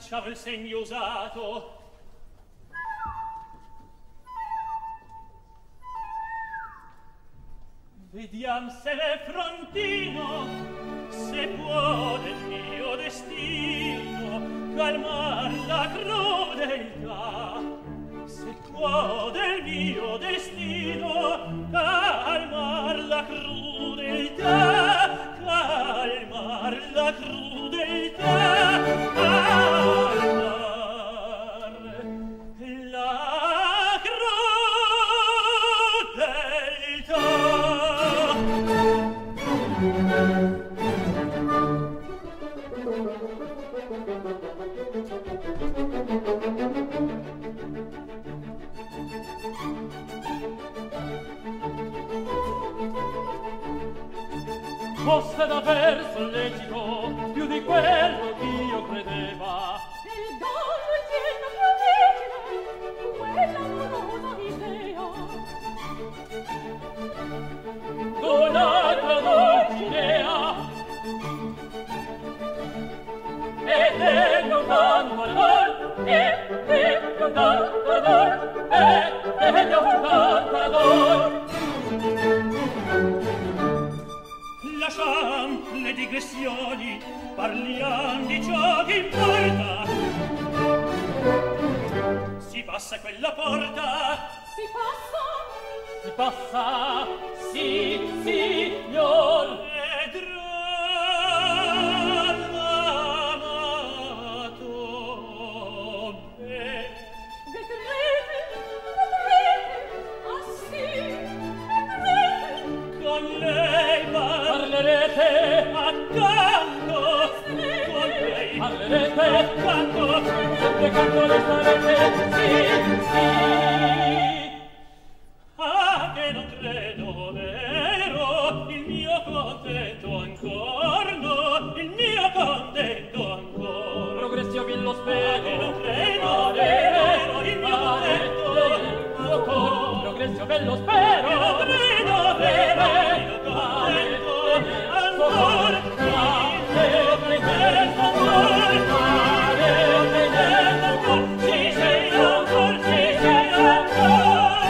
facciamo il segno usato. Vediam se l'è frontino, se può del mio destino calmar la crudeltà, se può del mio destino calmar la crudeltà, calmar la crudeltà, calmar la crudeltà. Fosse d'aver sollecito più di quello che io credeva. Il gallo è pieno più difficile, quella amorosa idea. Un'altra Dulcinea, ed ecco tanto amor, ecco tanto amor, ecco tanto amor. Lasciam le digressioni, parliam di ciò che importa. Si passa quella porta, Si passa, si passa, sì, signor. Vedrà l'amato me. vedrete, ah sì, vedrete. Con lei parlerete accanto, con lei parlerete accanto, sempre accanto restarete, sì, sì. Ah, che non credo vero, il mio contento ancor, no, il mio contento ancor. Progressio che lo spero, non credo vero, il mio contento ancor. Progressio che lo spero, non credo vero, il mio contento ancor. Sì, sì, ancor, sì, sì, ancor.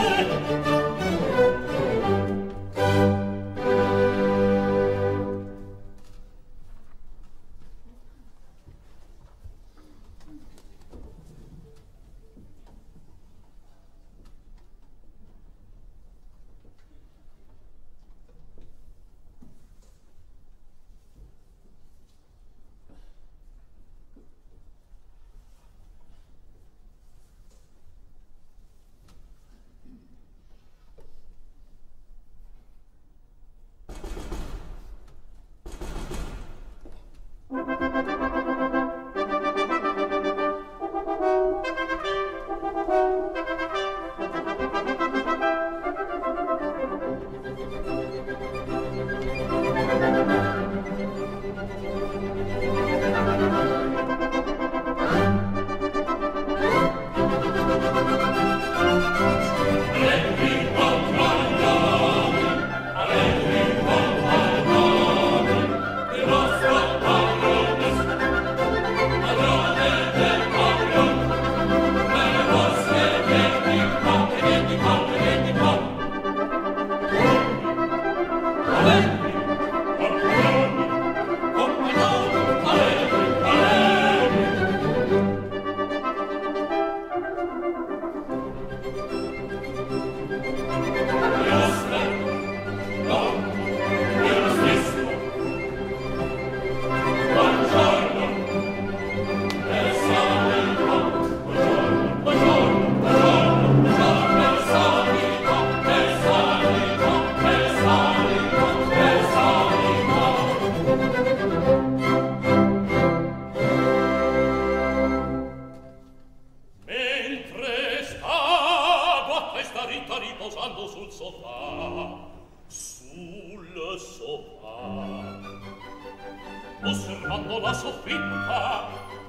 osservando la soffitta,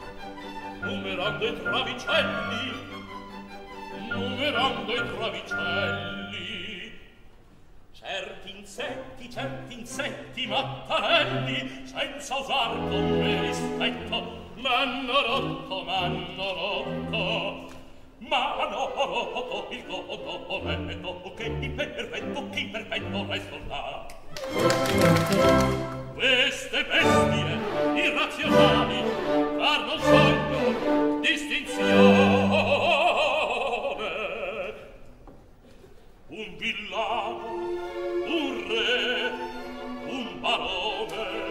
numerando i travicelli, certi insetti mattarelli, senza usar con me rispetto, m'hanno rotto hanno rotto, ma hanno rotto il cotoletto, che imperfetto resto là. Queste bestie irrazionali far non sogno distinzione. Un villano, un re, un barone,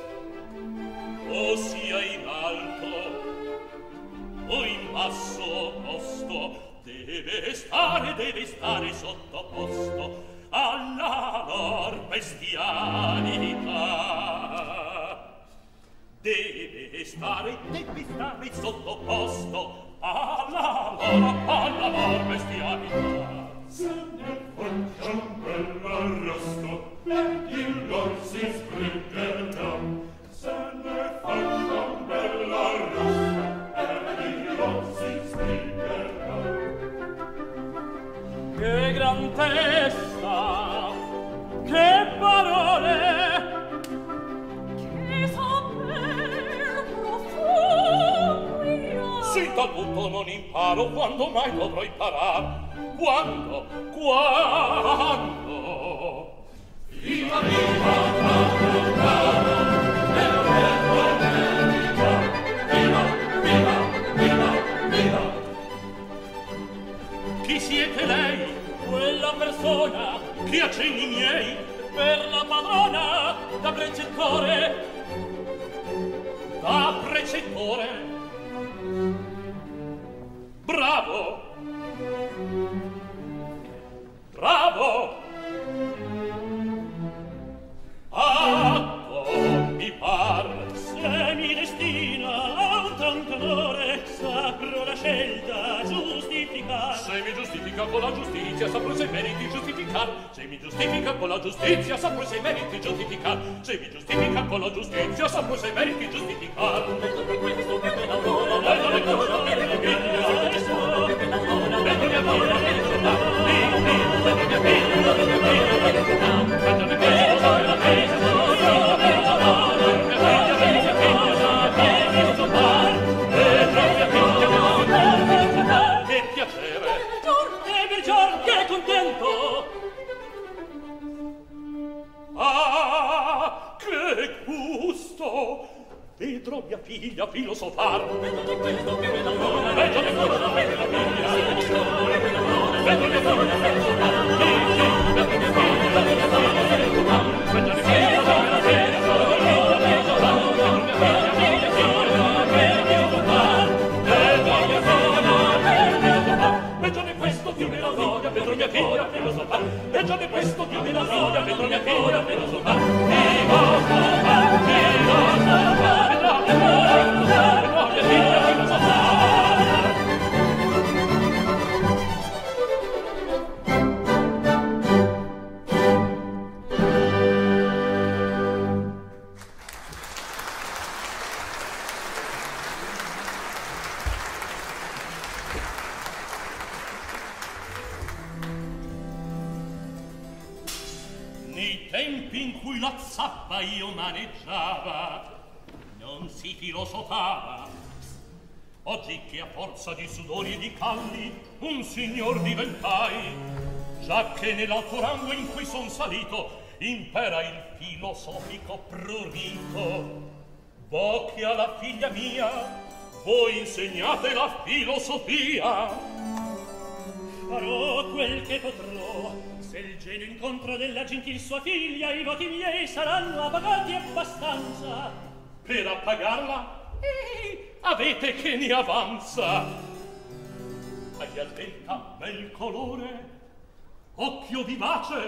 o sia in alto o in basso posto, deve stare sottoposto alla lor bestialità. Deve stare sottoposto alla lor bestialità. Se ne faccia un bell'arrosto e il lor si sbrigherà. Se ne faccia un bell'arrosto e il lor si sbrigherà. Che gran testa, che parole, Che saper profondo. Sì, talvolta non imparo, quando mai dovrò imparar? Quando? Viva, viva, viva. Chi siete lei? quella persona Chi accenni miei? per la padrona da precettore. Da precettore? Bravo! Bravo! Atto, mi par. Se mi destina a un tanto onore, saprò la scelta giustificar. Se mi giustifica con la giustizia, saprò se meriti giustificar. Se mi giustifica con la giustizia, saprò se meriti giustificar. Se mi giustifica con la giustizia, saprò se meriti giustificar. Che piacere! Che giorno, che contento! Ah, che gusto! Vedrò mia figlia filosofar. Vedo di questo più ed allora. Vedo di questo più ed allora. Vedo di questo più ed allora. Vedo mia figlia filosofar. Vedo di questo più ed allora. Vedo mia figlia filosofar. Nei tempi in cui la zappa io maneggiava, non si filosofava. Oggi che a forza di sudori e di calli un signor diventai, già che nell'alto rango in cui son salito impera il filosofico prurito. Vo che alla figlia mia voi insegnate la filosofia. Farò quel che potrò, se il genio incontro della gentil sua figlia, i voti miei saranno appagati abbastanza. Per appagarla? Avete che ne avanza. Agli altenta bel colore, occhio vivace,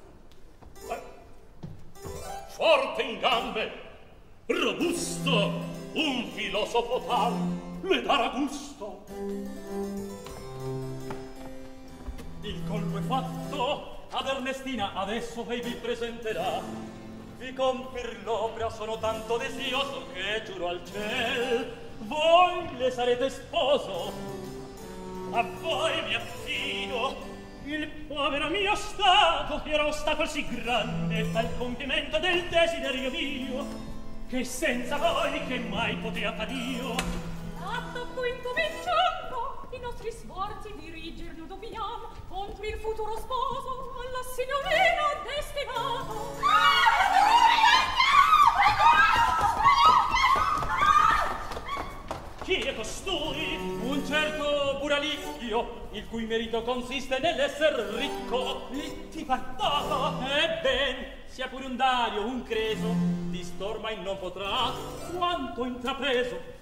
forte in gambe, robusto, un filosofo tal le darà gusto. Il colpo è fatto, ad Ernestina adesso lei vi presenterà. Vi compir l'opera sono tanto desioso che giuro al ciel voi le sarete sposo. A voi mi affido, il povero mio stato era ostacolo sì grande al compimento del desiderio mio, che senza voi che mai potea far io. Atto qui incontri il futuro sposo alla signorina destinato. Chi è costui? Un certo Buralicchio, il cui merito consiste nell'esser ricco. E ti parlava? Ebben, sia pure un Dario, un Creso, distorma e non potrà quanto intrapreso.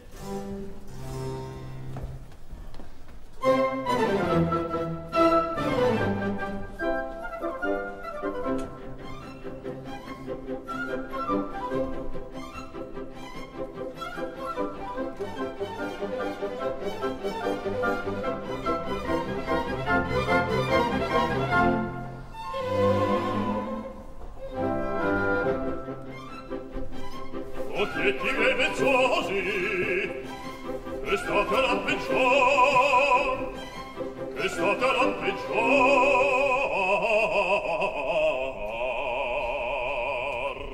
Obiettivi vezzosi, che state la peggior, che state la peggior.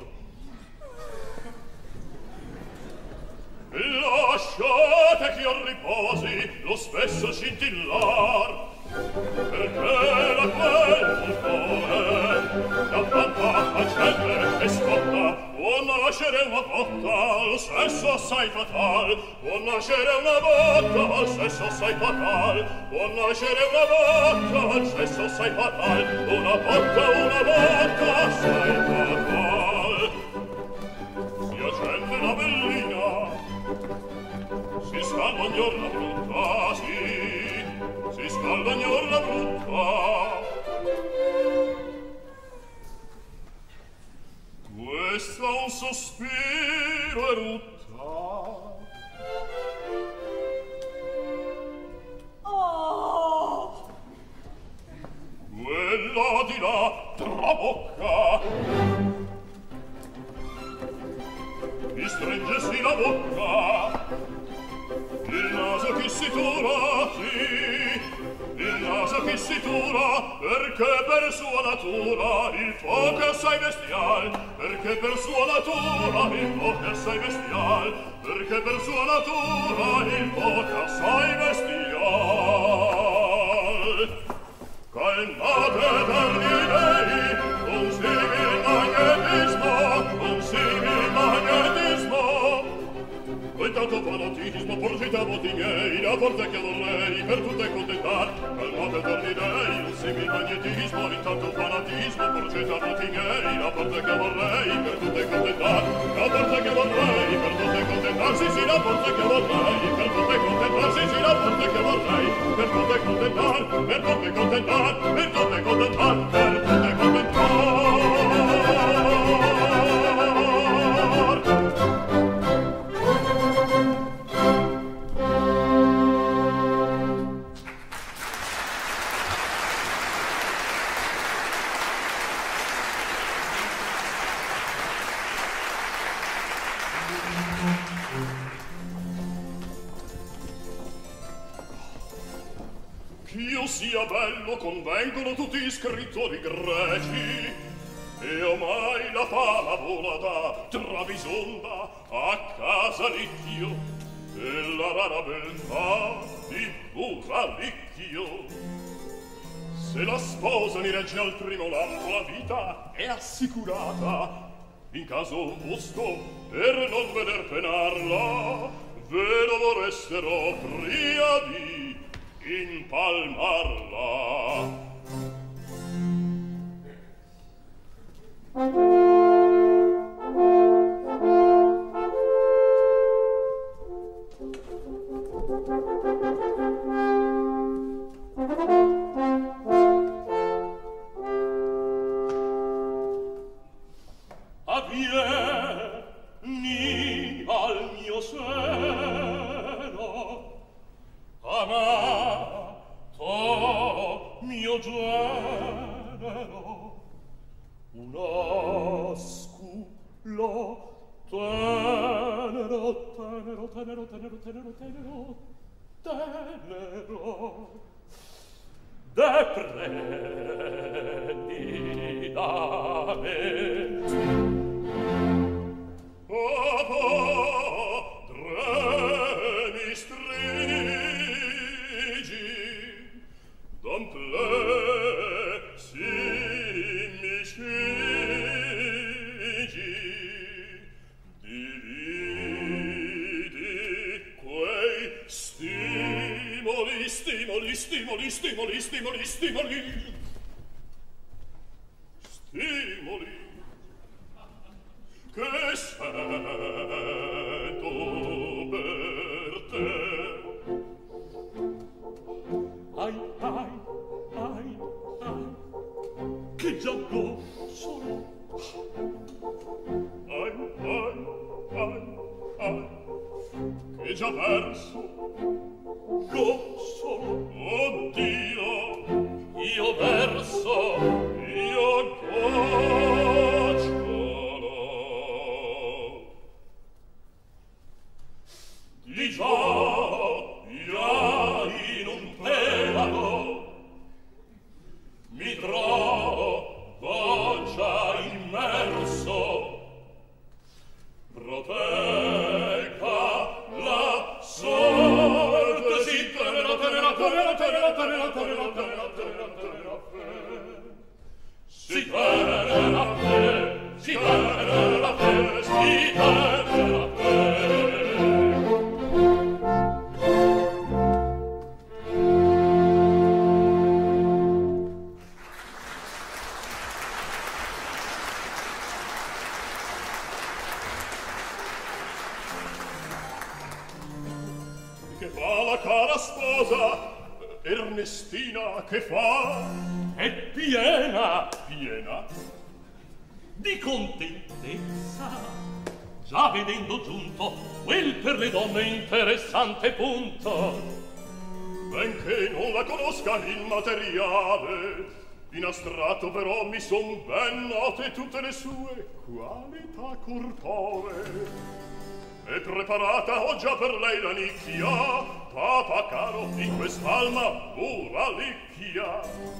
Lasciate che io riposi lo spesso scintillar, perché la quel da tanta accende e scotta, può nascere una botta, lo stesso assai fatal, può nascere una botta, lo stesso assai fatal, può nascere una botta, lo stesso assai fatal, una botta assai fatal. Si accende la bellina, si scalda ognor la brutta, si scalda ognor la brutta. Questo è un sospiro erutta. Oh! Quella di là trabocca. Mi stringesti la bocca. Il naso che si tura, sì. Il naso che si tura, perché per sua natura il fuoco è assai bestial, perché per sua natura il fuoco è assai bestial, perché per sua natura il fuoco è assai bestial. Calmate per gli dei, un simil magnetismo, poi tanto fanatismo, porgete a voti miei, la forza che vorrei per tutte contentar. Calmate per gli dei, un simil magnetismo, intanto fanatismo, porgete a voti miei, la forza che vorrei per tutte contentar. La forza che vorrei per tutte contentar, sì, la forza che vorrei per tutte contentar, sì, la forza che vorrei per tutte contentar, per tutte contentar, per tutte contentar, per tutte contentar. Ch'io sia bello convengono tutti i scrittori greci, e ormai la fama vola da Travisonda a Casalicchio, e la rara beltà di Buralicchio. Se la sposa mi regge al primo lampo, la vita è assicurata. In caso opposto, per non veder penarla, ve lo vorrestero pria di impalmarla. Avvieni al mio seno, amato mio genero, un osculo tenero, tenero, tenero, tenero, tenero, tenero, tenero, de prendi da me. Padre mi strigi, don pleni Stimoli, stimoli, stimoli, stimoli, stimoli, stimoli. Stimoli. Che sento per te. Ai, ai, ai, ai, che gioco solo. Ai, ai, ai, ai, che già verso. Go solo. Oddio, Io verso. io gocciolo. Di gioia in un pelago mi trovo già immerso. Protegga la sorte, si tenera, tenera, tenera, tenera, tenera, tenera, tenera, tenera, tenera, si tenera fe, si tenera fe, si tenera fe. Che fa la cara sposa? Ernestina, che fa? È piena Piena? di contentezza, già vedendo giunto quel per le donne interessante punto. Benché non la conosca in materiale, in astratto però mi son ben note tutte le sue qualità corporee. E preparata ho già per lei la nicchia, papa caro, in quest'alma pura licchia.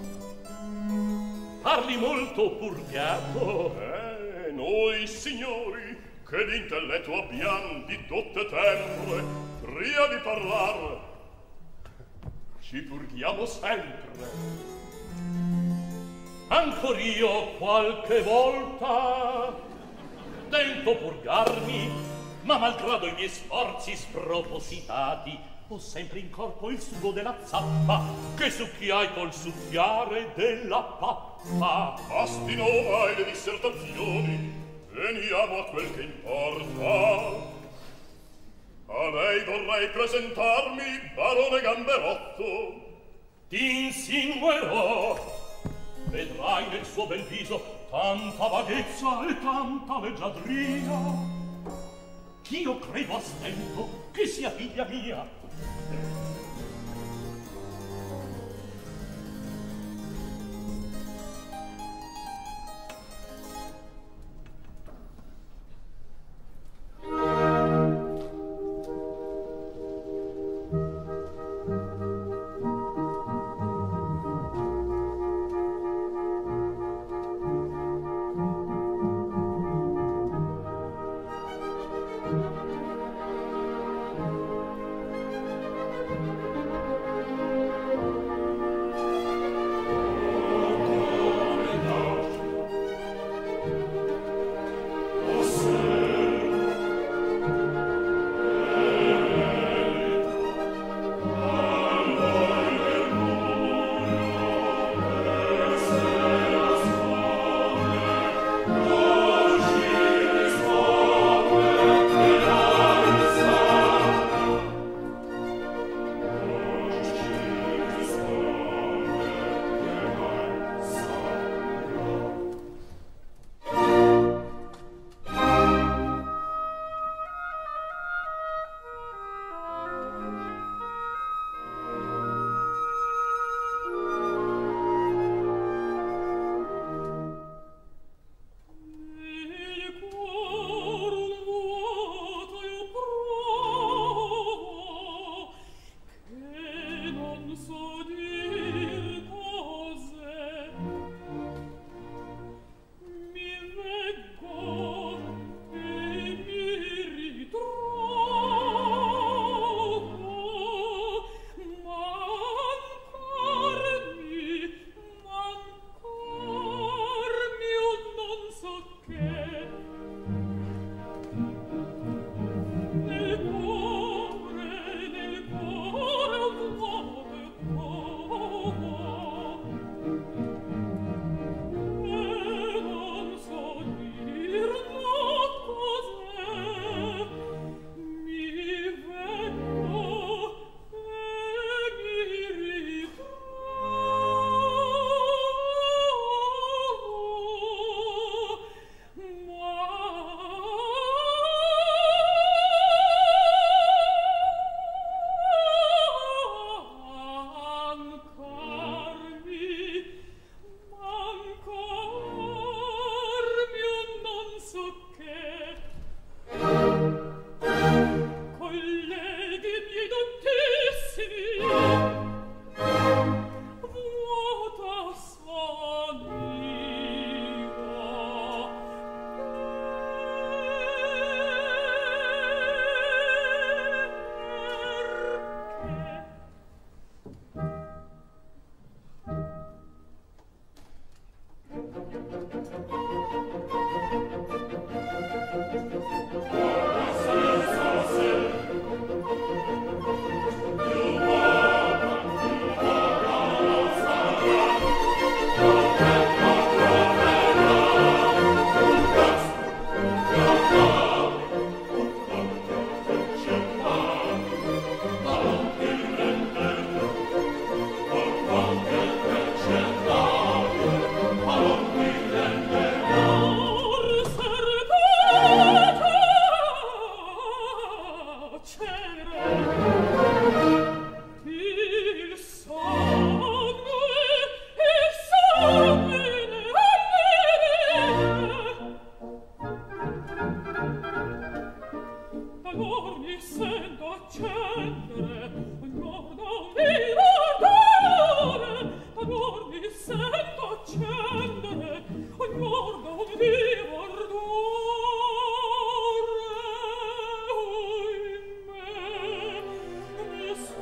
Parli molto purgato. Noi signori, che d'intelletto abbiam di dotte temple, pria di parlar, ci purghiamo sempre. Ancor io qualche volta tento purgarmi, ma malgrado i miei sforzi spropositati, ho sempre in corpo il sugo della zappa che succhiai col succhiare della pappa. Basti nova e le dissertazioni, veniamo a quel che importa. A lei vorrei presentarmi, barone Gamberotto. Ti insinuerò, vedrai nel suo bel viso tanta vaghezza e tanta leggiadria, ch'io credo a stento che sia figlia mia.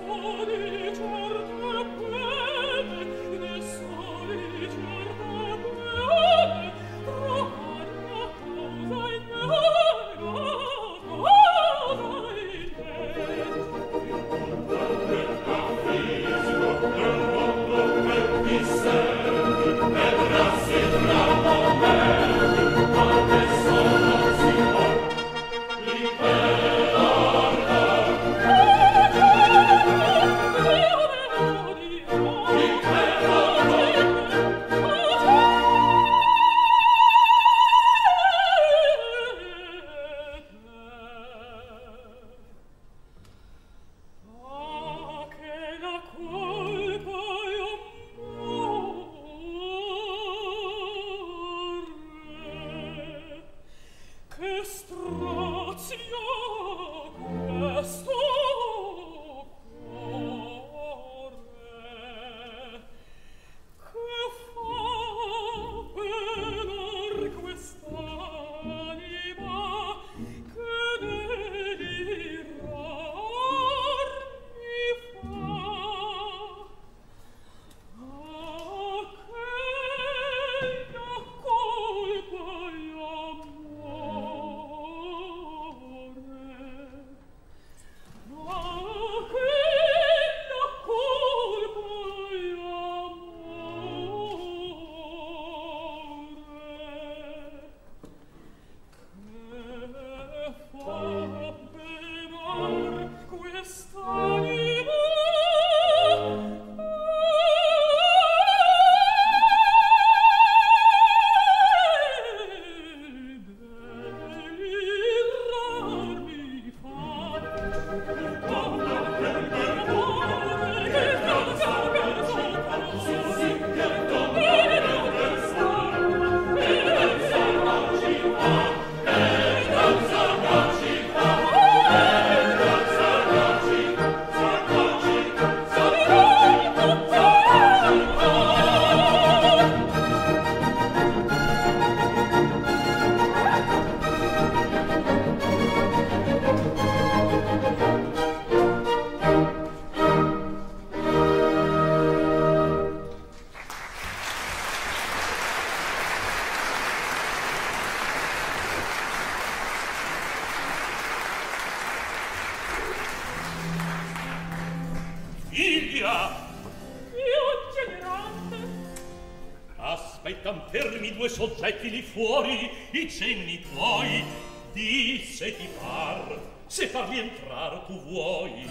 Aspettan fermi due soggetti lì fuori, i cenni tuoi. Di se ti par, se farli entrar tu vuoi.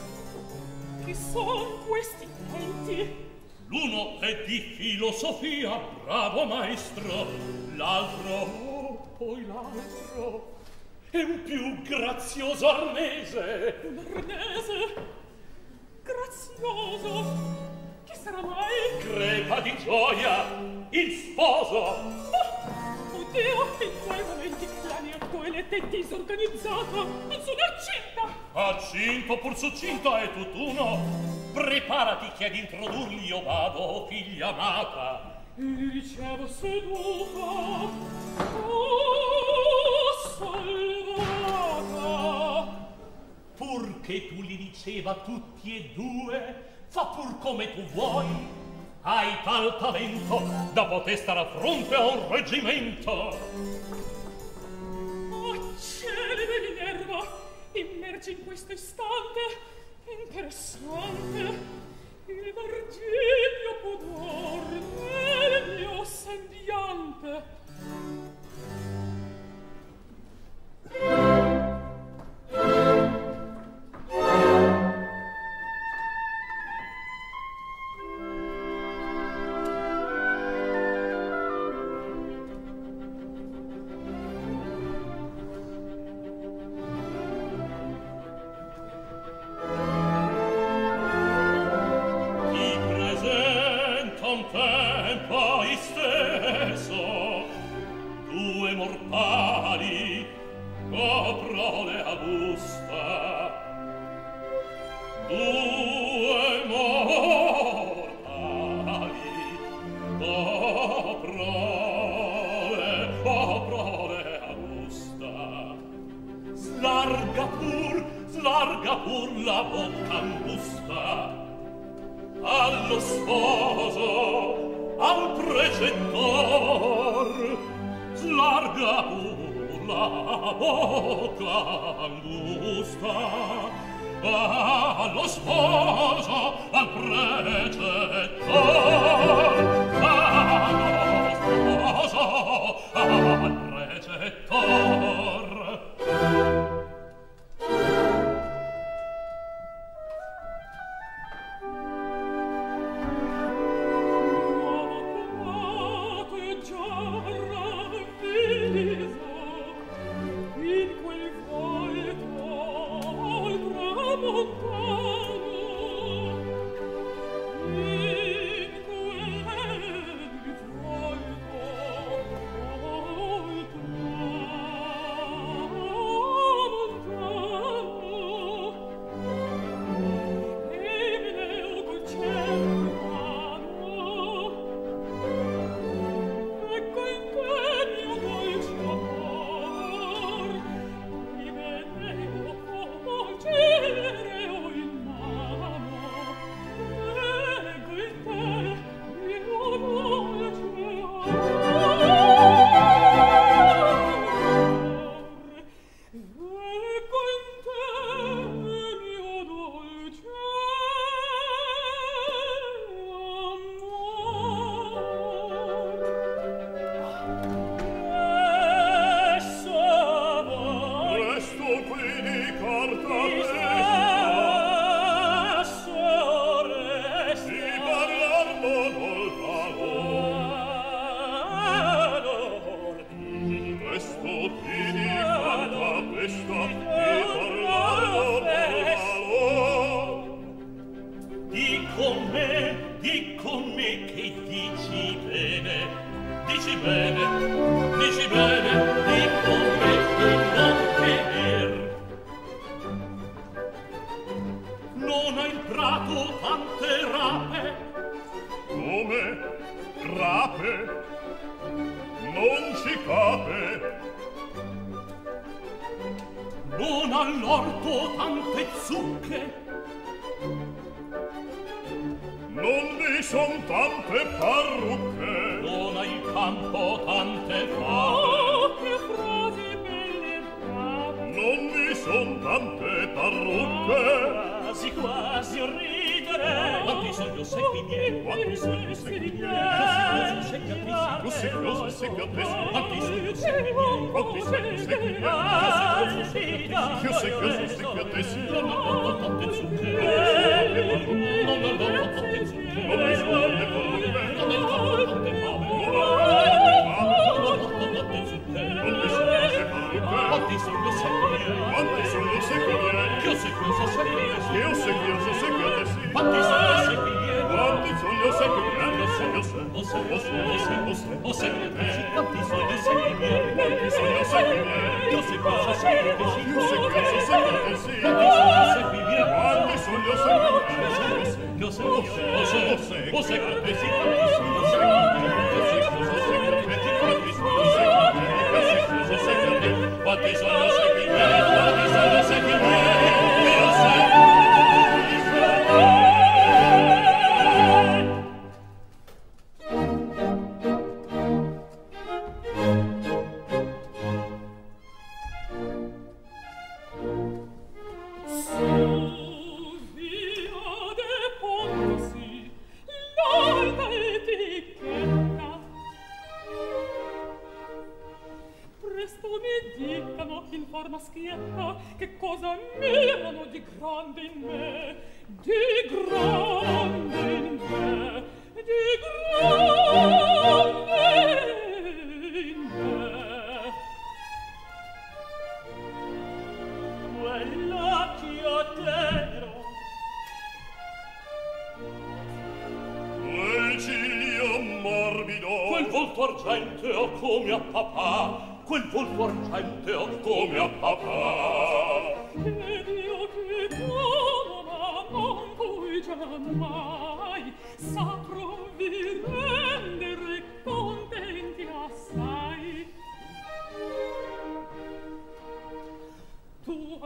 Chi son questi tenti? L'uno è di filosofia, bravo maestro. L'altro, oh, poi l'altro, è un più grazioso arnese. Un arnese? Grazioso? Chi sarà mai? Crepa di gioia, il sposo. Oddio, in quei momenti la mia toilette è disorganizzata. Non sono accinta. Accinto pur succinto è tutt'uno. Preparati che ad introdurli io vado, figlia amata. E li ricevo seduta. Oh, salvata. Pur che tu li riceva tutti e due, fa pur come tu vuoi. Hai tal talento da poter stare a fronte a un reggimento. Oh, cieli di Minerva, immergi in questo istante interessante il Virgilio pudor nel mio sembiante. Slarga pur la bocca angusta. allo sposo, al precettor, slarga pur la bocca angusta, allo sposo, al precettor, allo sposo, al precettor.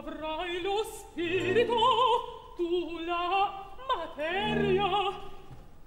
Avrai lo spirito, tu la materia,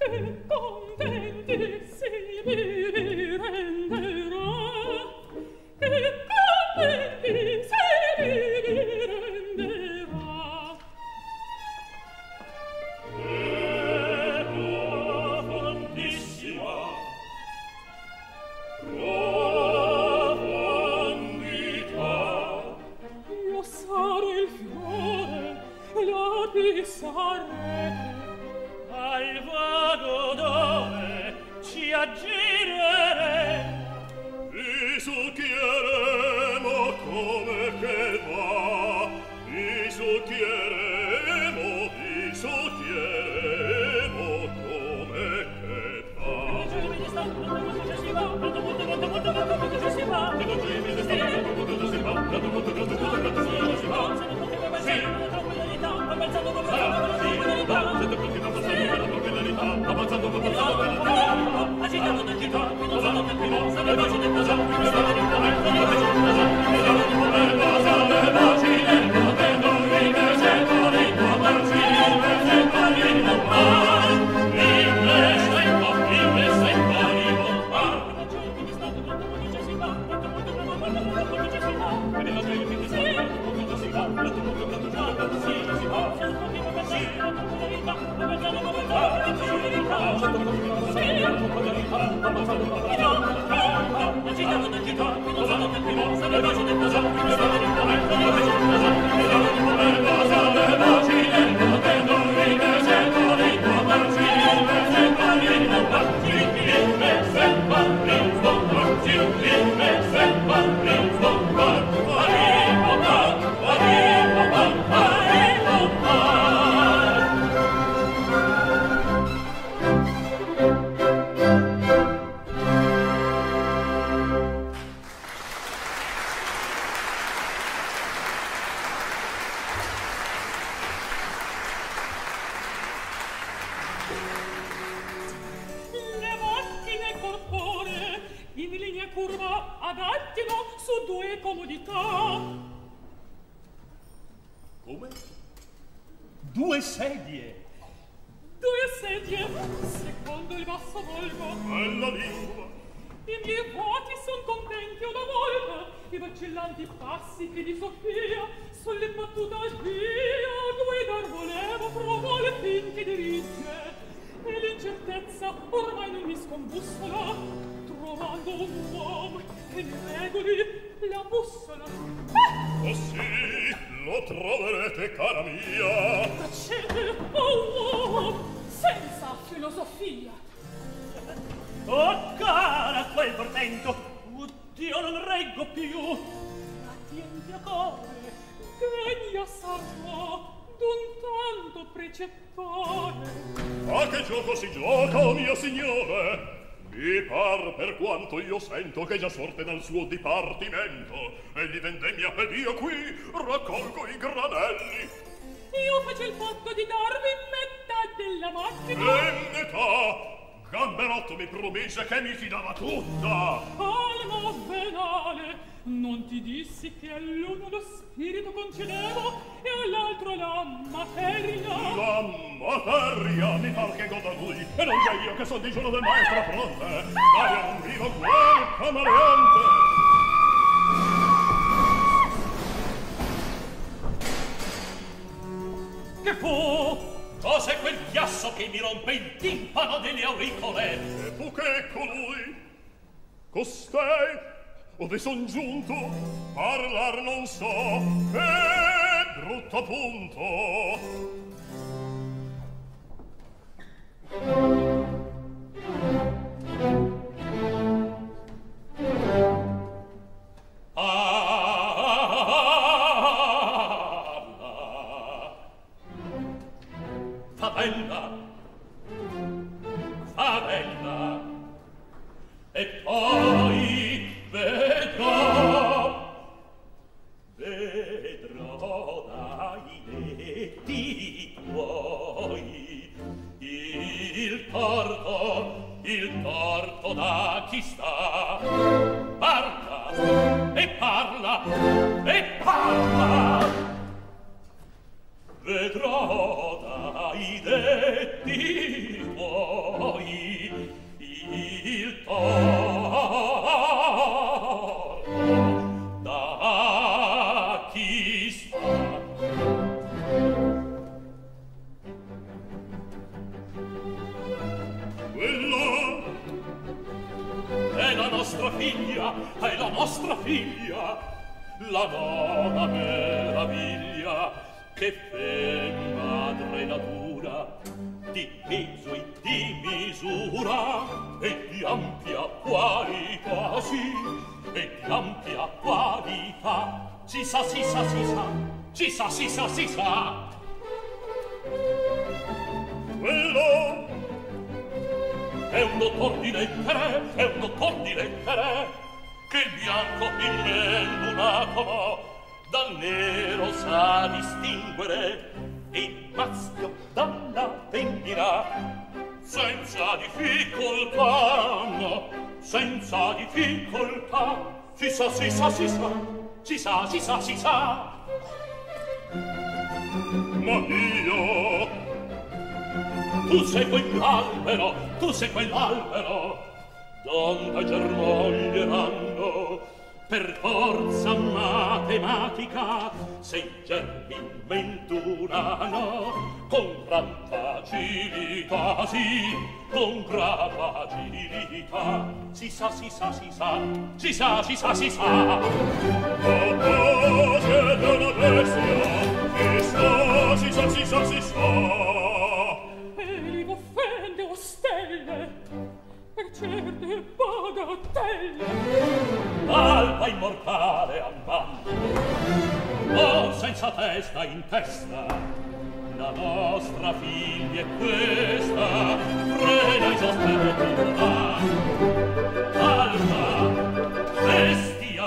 Che già sorte dal suo dipartimento egli vendemmia ed io qui raccolgo i granelli. Io fece il fatto di darvi metà della macchina. E metà Gamberotto mi promise che mi fidava tutta. Alma venale, non ti dissi che all'uno lo spirito concedevo e all'altro la materia? La materia mi par che goda lui e non già io che son digiuno del maestro a fronte. Dai a un vivo quel camaleonte. Che fu? Cos'è quel chiasso che mi rompe il timpano delle auricole? E fu che colui? Costei? Ove son giunto? Parlar non so. Che brutto punto! Favella e poi vedrò dai detti tuoi il torto da chi sta. Parla e parla e parla, vedrò dai detti tuoi il torto da chi sta. Quella è la nostra figlia, è la nostra figlia, la nona meraviglia che fe madre natura, di peso e di misura e di ampia qualità, sì, e di ampia qualità. Si sa, si sa, si sa, si sa, si sa, si sa. Quello è un dottor di lettere, è un dottor di lettere, che il bianco in me lunato dal nero sa distinguere e il maschio dalla femmina senza difficoltà, no, senza difficoltà. Si sa, si sa, si sa, si sa, si sa, si sa. ma io Tu sei quell'albero, tu sei quell'albero donde germoglieranno per forza matematica, sei germinventurano, con gran facilità, sì, con gran facilità. Si sa, si sa, si sa, si sa, si sa, si sa. Oh, siete una bestia, si sa, si sa, si sa, si sa. Eli v'offende o stelle, per certe bagatelle. Alba immortale andando, oh senza testa in testa, la nostra figlia è questa, frena i sospetti là. Alba, bestia,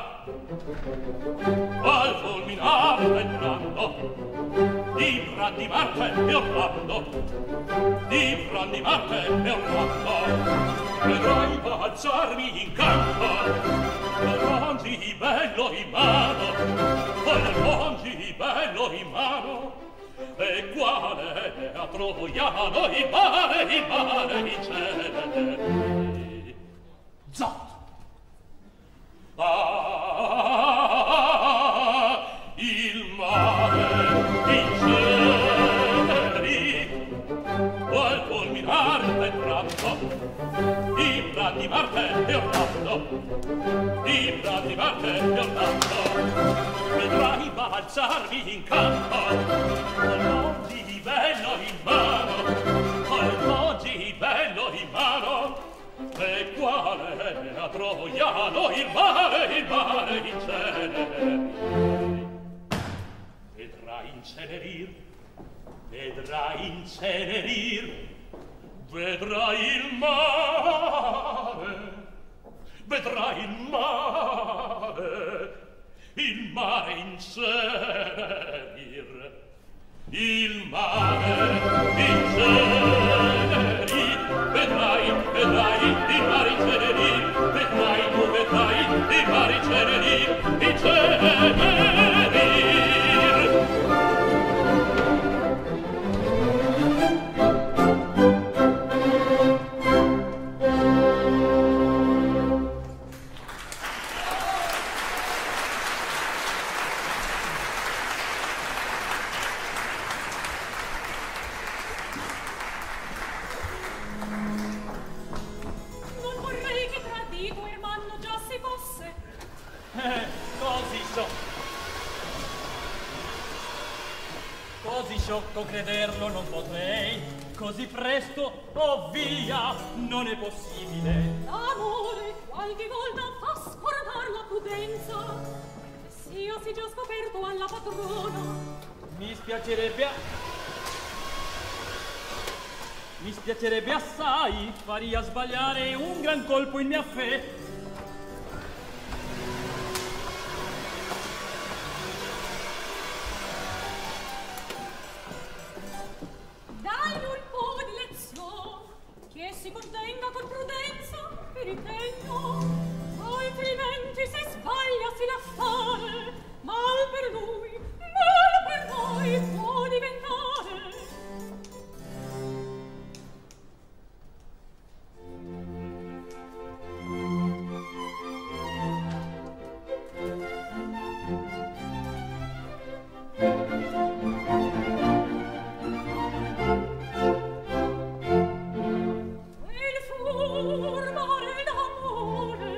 al fulminare entrando, di Brandi Marte e Orlando, di Brandi Marte e Orlando, vedrai balzarmi in campo, con l'ongi bello in mano, con l'ongi bello in mano, e quale a Troiano il mare in cielo. Zot! Il mare in cieli, vuol fulminare l'entrando, di Brandi Marte e Orlando, di Brandi Marte e Orlando, vedrai balzarmi in campo, con l'oggi bello in mano, con l'oggi bello in mano, e quale a Troiano il mare in cielo. Vedrai incenerir, vedrai incenerir, vedrai il mare, vedrai il mare incenerir, il mare incenerir, vedrai il mare incenerir, vedrai il mare incenerir, incenerir. Crederlo non potrei, così presto, oh via, non è possibile. L'amore qualche volta fa scordar la prudenza, sia si già scoperto alla patrona. Mi spiacerebbe assai, faria sbagliare un gran colpo in mia fe. Si contenga con prudenza per il tempo, altrimenti se sbaglia si l'affare, mal per lui, mal per noi può diventare. Furbare d'amore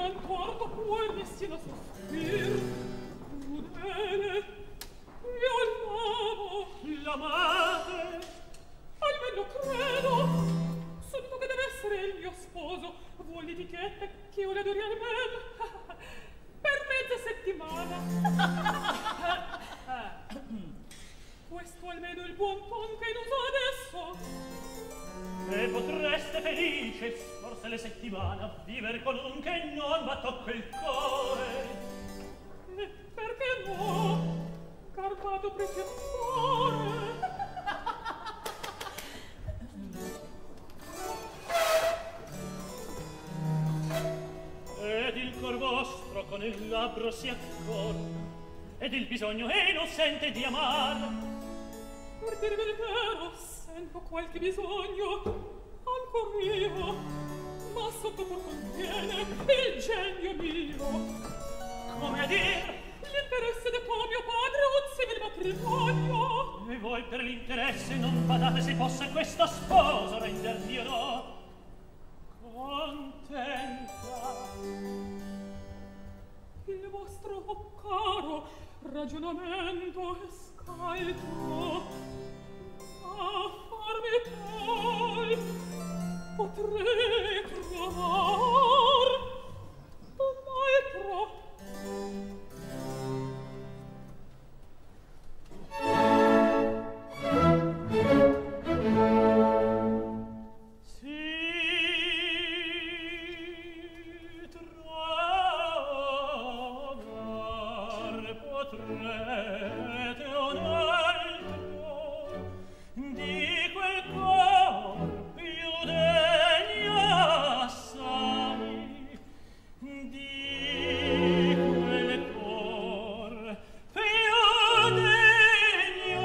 gran torto puoi messina sospir crudele io l'amo la madre almeno credo sento che deve essere il mio sposo vuol l'etichetta che io le adori almeno per mezza settimana questo almeno il buon ton che in uso adesso e potreste felice forse le settimane a vivere con un che non va tocco il cuore perché no carpato precettore ed il cor vostro con il labbro si accorre ed il bisogno è innocente di amare per dirvi il vero sento qualche bisogno ancor io ma sotto pur contiene il genio mio come a dir l'interesse de tuo mio padre un simil matrimonio e voi per l'interesse non badate se fosse questo sposo rendermi o no contenta il vostro caro ragionamento è scaltro a farmi tal potrei trovar un altro si trovar potrete un altro di quel cor più degno assai di quel cor più degno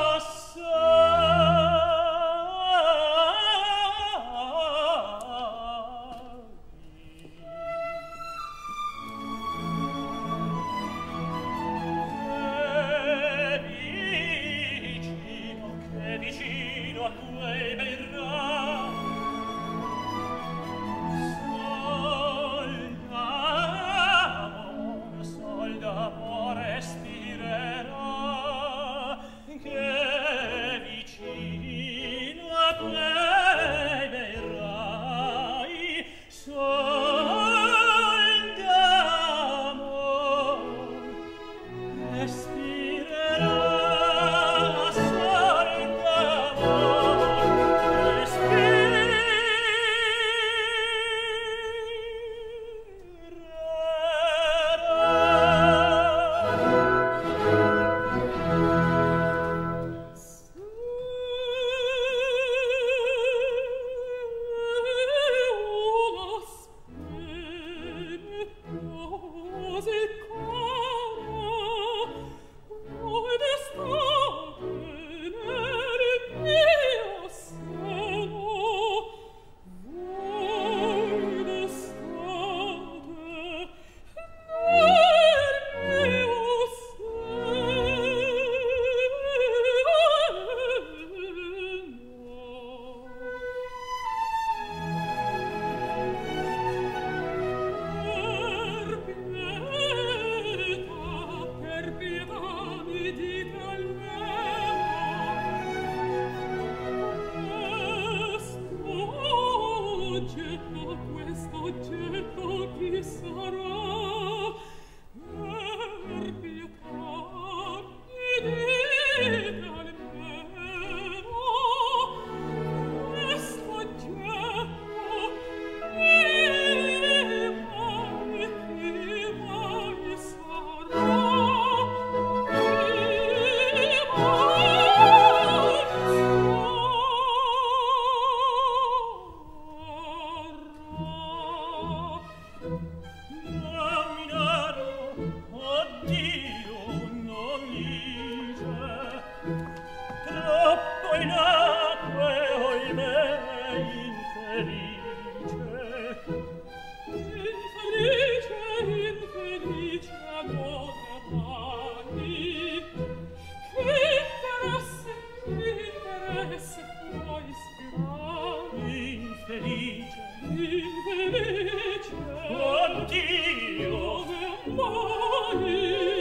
che vicino a quei bei rai sol d'amore respirerà che vicino a quei bei rai sol d'amore respirerà infelice, infelice, oddio, mai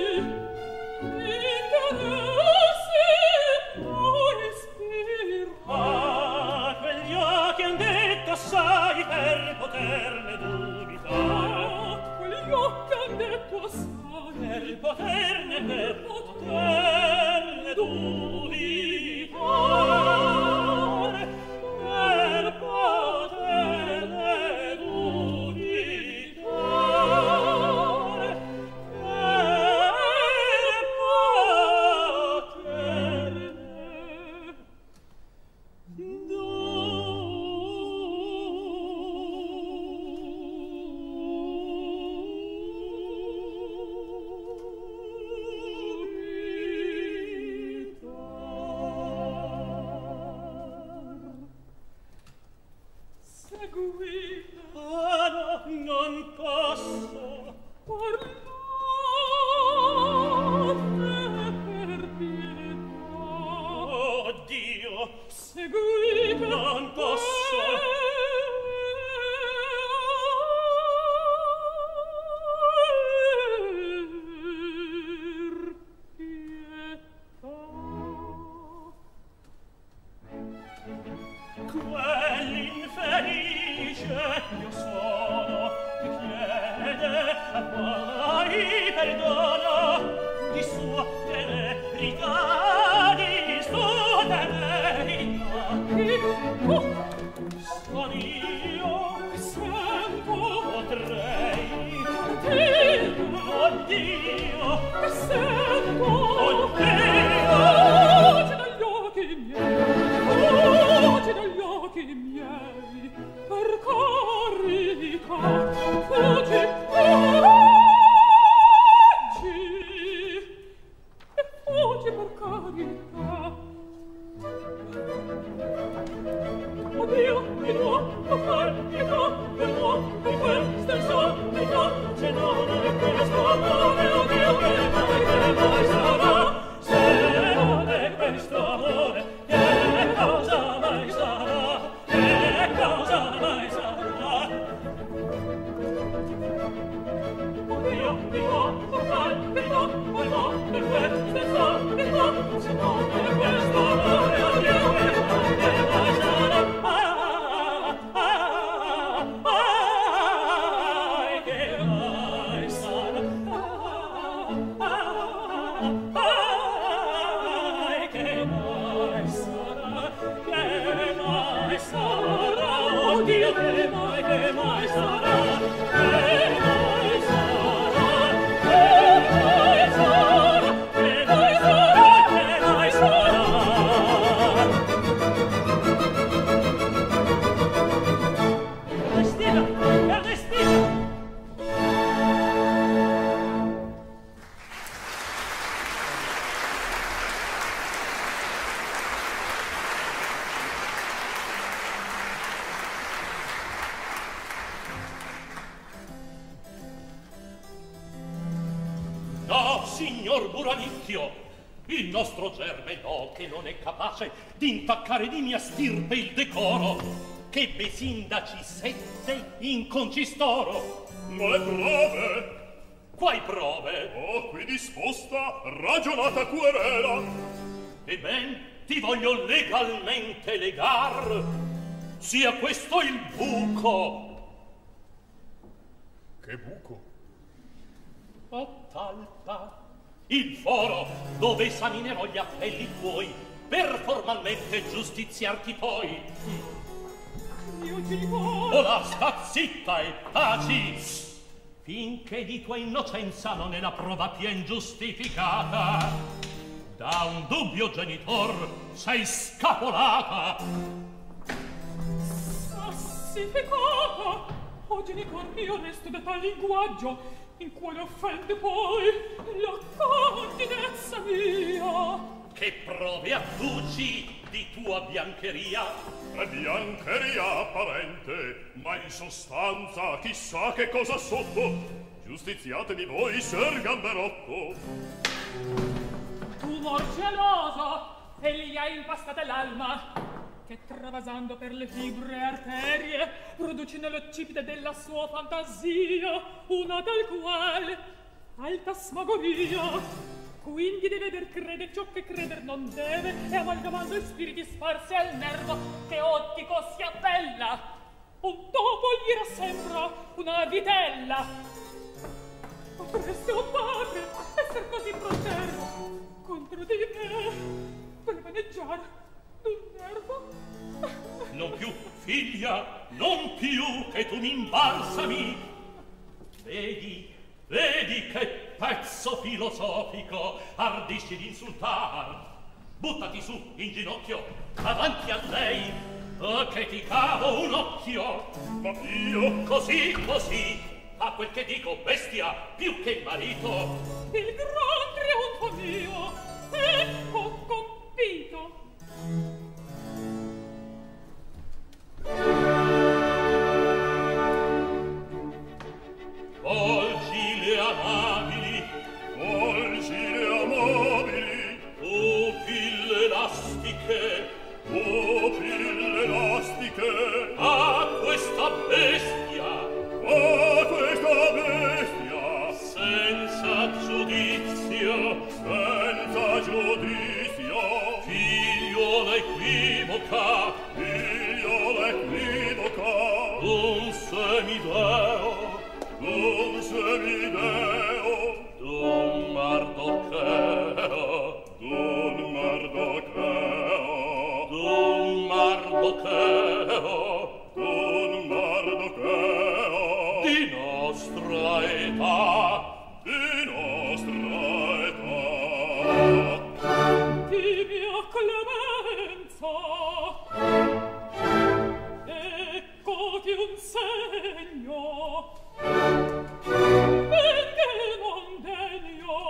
interesse o ispira. Ah, quegli occhi han detto assai per poterne dubitare. Quegli occhi han detto assai Per poterne dubitare. Per poterne dubitare. Ah, no, non posso. Parlate per pietà. Oh, Dio, Seguite non posso. Quell'infelice io sono che chiede a voi perdono di sua temerità, di sua temerità. Son io che sento, potrei oddio, che sento oddio, voce dagli occhi miei, voce dagli occhi miei, per carità, fuggi, fuggi per carità. Oddio, di nuovo, pietà, per nuovo, di questa insonnia, se non è questo amore, oddio, che mai sarà, se non è questo amore, che cosa mai sarà, che cosa mai sarà. Oddio, di nuovo, pietà, per nuovo, di questa insonnia, se non è questo amore, oddio, che mai sarà. Oddio, che mai sarà, che mai sarà, che mai sarà, che mai sarà, che mai sarà. Ernestina, Ernestina! No, signor Buranicchio, il nostro germe no, che non è capace d'intaccare di mia stirpe il decoro, che ebbe sindaci 7 in concistoro. Ma le prove? Quai prove? Oh, qui disposta, ragionata querela. E ben, ti voglio legalmente legar, sia questo il buco. Che buco? O talpa, il foro dove esaminerò gli appelli tuoi per formalmente giustiziarti poi. Io ti voglio. Ora sta zitta e taci, finché di tua innocenza non è la prova pien giustificata. Da un dubbio genitor sei scapolata. Sassificata. O genitor mio, resto da tal linguaggio, in quale offende poi la continenza mia. Che prove adduci di tua biancheria? È biancheria apparente, ma in sostanza chissà che cosa sotto. Giustiziatemi voi, ser Gamberotto. Tu mor geloso, e gli hai impastata l'alma. che travasando per le fibre arterie produce nell'occipite della sua fantasia una tal quale altasmagoria. Quindi deve aver crede ciò che creder non deve, e amalgamando i spiriti sparsi al nervo che ottico si appella. Un topo gli rassembra una vitella. Potreste, oh padre, esser così fronterno contro di me per vaneggiare d'un nervo? Non più, figlia, non più che tu mi imbalsami. Vedi che pezzo filosofico ardisci d'insultar. Buttati su, in ginocchio, avanti a lei, o che ti cavo un occhio. Ma io? Così, a quel che dico, bestia, più che marito. Il gran trionfo mio, ecco compito. Volgi le amabili, pupille elastiche, a questa bestia, senza giudizio, figliola equivoca, d'un semideo, d'un Mardocheo, di nostra età. Di mia clemenza, eccoti un segno, benché non degno,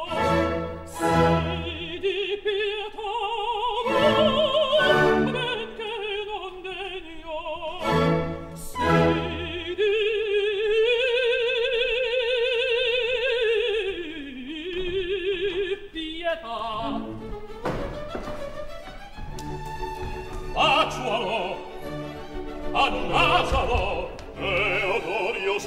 sei di pietà, benché non degno, sei di pietà. Baciualo, ad un asalo, Teodorio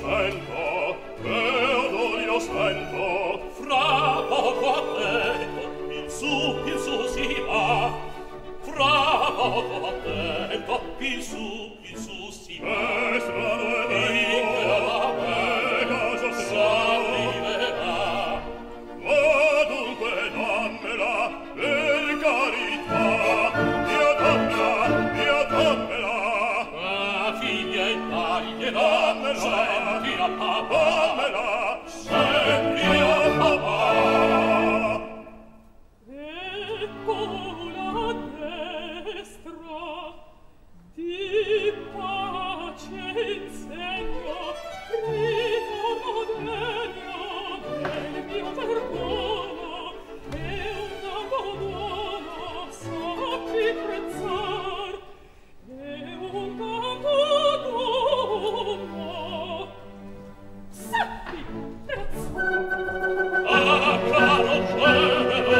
sento, fra poco a te, in su si va, fra poco a te, in su si va, in quella casa s'arriverà. Dunque dammela, per carità, io dammela, Figlia e tagliela, senti a papà, senti a papà. Ecco la destra, di pace insegno, ritorno degno del mio perdono, e un abbandono sappi prezzar, e un tanto dono sappi prezzar. Ah, caro cielo,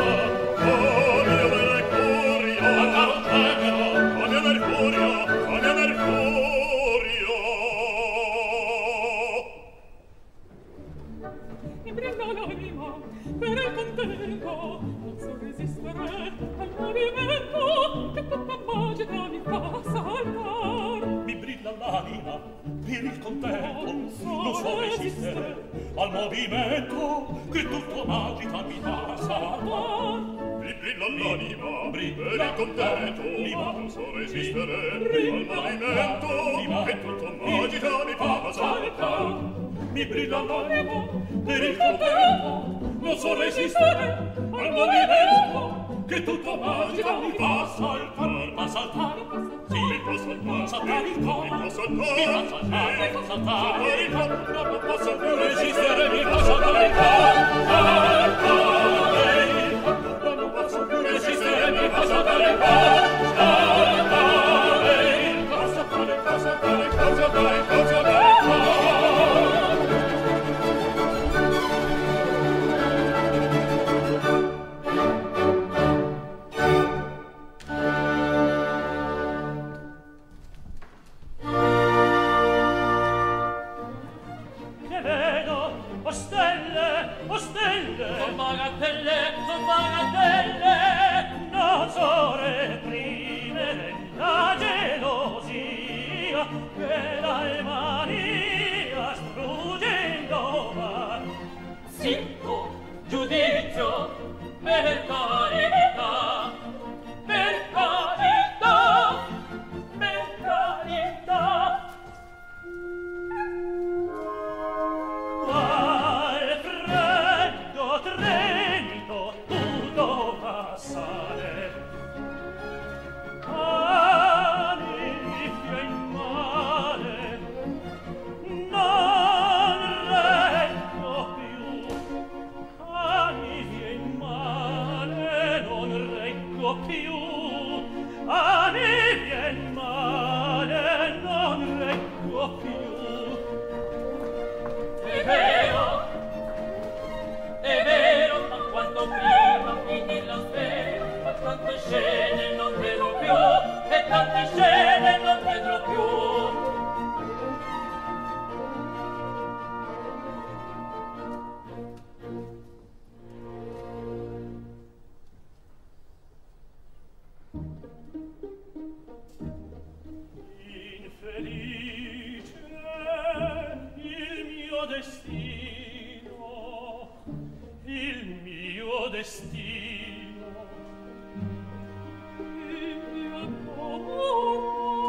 Mi brilla l'anima per il contento, non so resistere al movimento che tutta magica mi fa saltar. mi brilla l'anima per il contento, non so resistere al movimento che tutto magita mi fa saltar. Mi brilla l'anima per il contento, non so resistere al movimento che tutto magita mi fa saltar. Mi brilla l'anima per il contento, non so resistere al movimento che tutto magita mi fa saltar, fa saltare, sì, mi fa saltare il cuore, mi fa saltare il cuore, non posso più resistere, mi fa saltare il cuore, non posso più resistere, mi fa saltare il cuore, Maria, bella Maria, struggendo va. Zitto, giudizio, per carità, per carità, per carità. Qual freddo tremito tutto passare, anifio in male, non reggo più, anifio in male, non reggo più, anifio in male, non reggo più. È vero, ma quanto prima finì la spera, ma tante scene non vedrò più, e tante scene non vedrò più. Infelice il mio destino, il mio destino, il mio amore,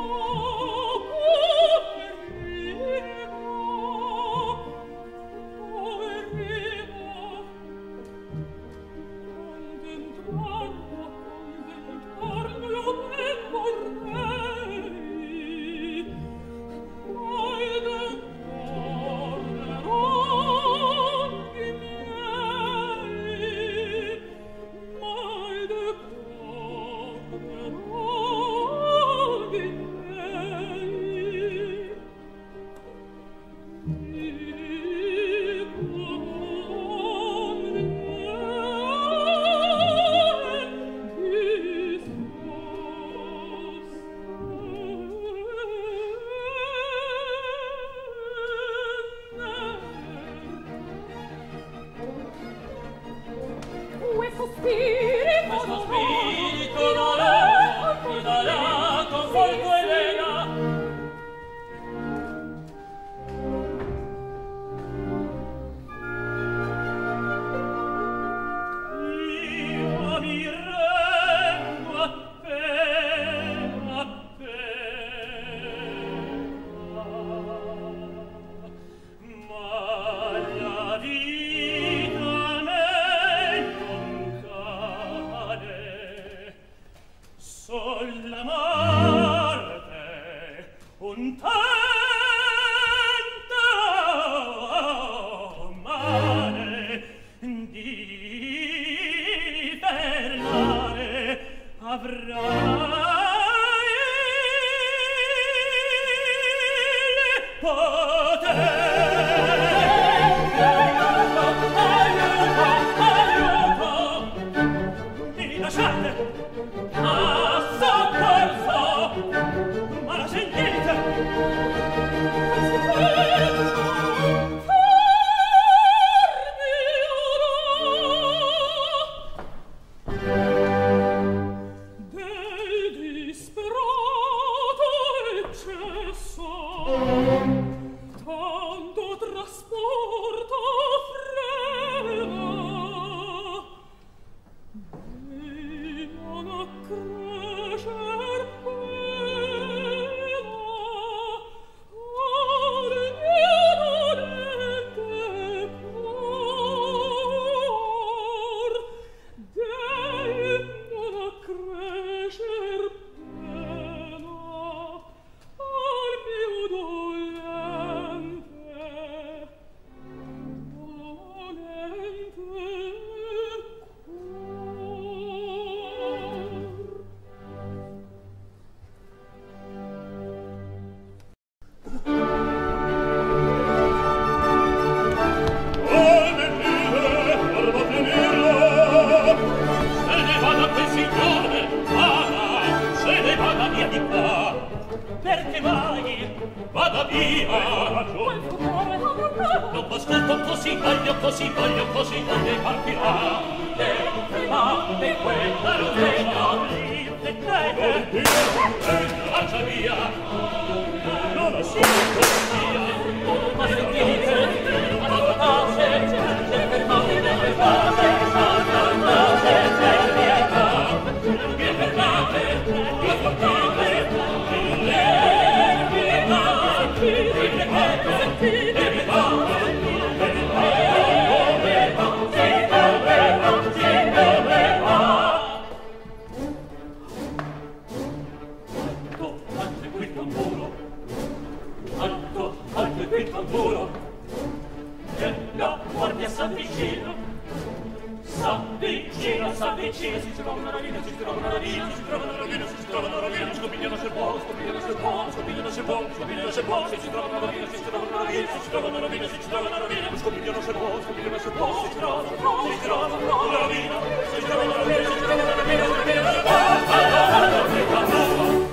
poverino, contentarlo io vorrei, mai d'accorderò i miei, mai d'accorderò i miei. Questo spirito non è, ti darà conforto e vena. Io mi rendo appena, ma la vita me non cade, sol la morte un tanto male di fermare avrai il potere. Aiuto, mi lasciate a soccorso, ma la sentite? Del disperato eccesso, tanto trasporto frena, e non accrescer pena al mio dolente cor, dei non accrescer pena al mio dolente perché mai vada via. Non m'ascolto così voglio, così voglio, così voglio e partirà. Ma quella rosetta, e te, lascia via. alto è quel tamburo, alto, alto è quel tamburo, che la guardia s'avvicina, s'avvicina, s'avvicina, si trova una ravina, si trova una ravina, si trova una ravina, si trova una ravina, scopigliano se può, scopigliano se può, scopigliano se può, scopigliano se può, si trova una ravina, si trova una ravina, si trova una ravina, si trova una ravina, scopigliano se può, scopigliano se può, si trova una ravina, si trova una ravina, si trova una ravina, si trova una ravina, si trova una ravina,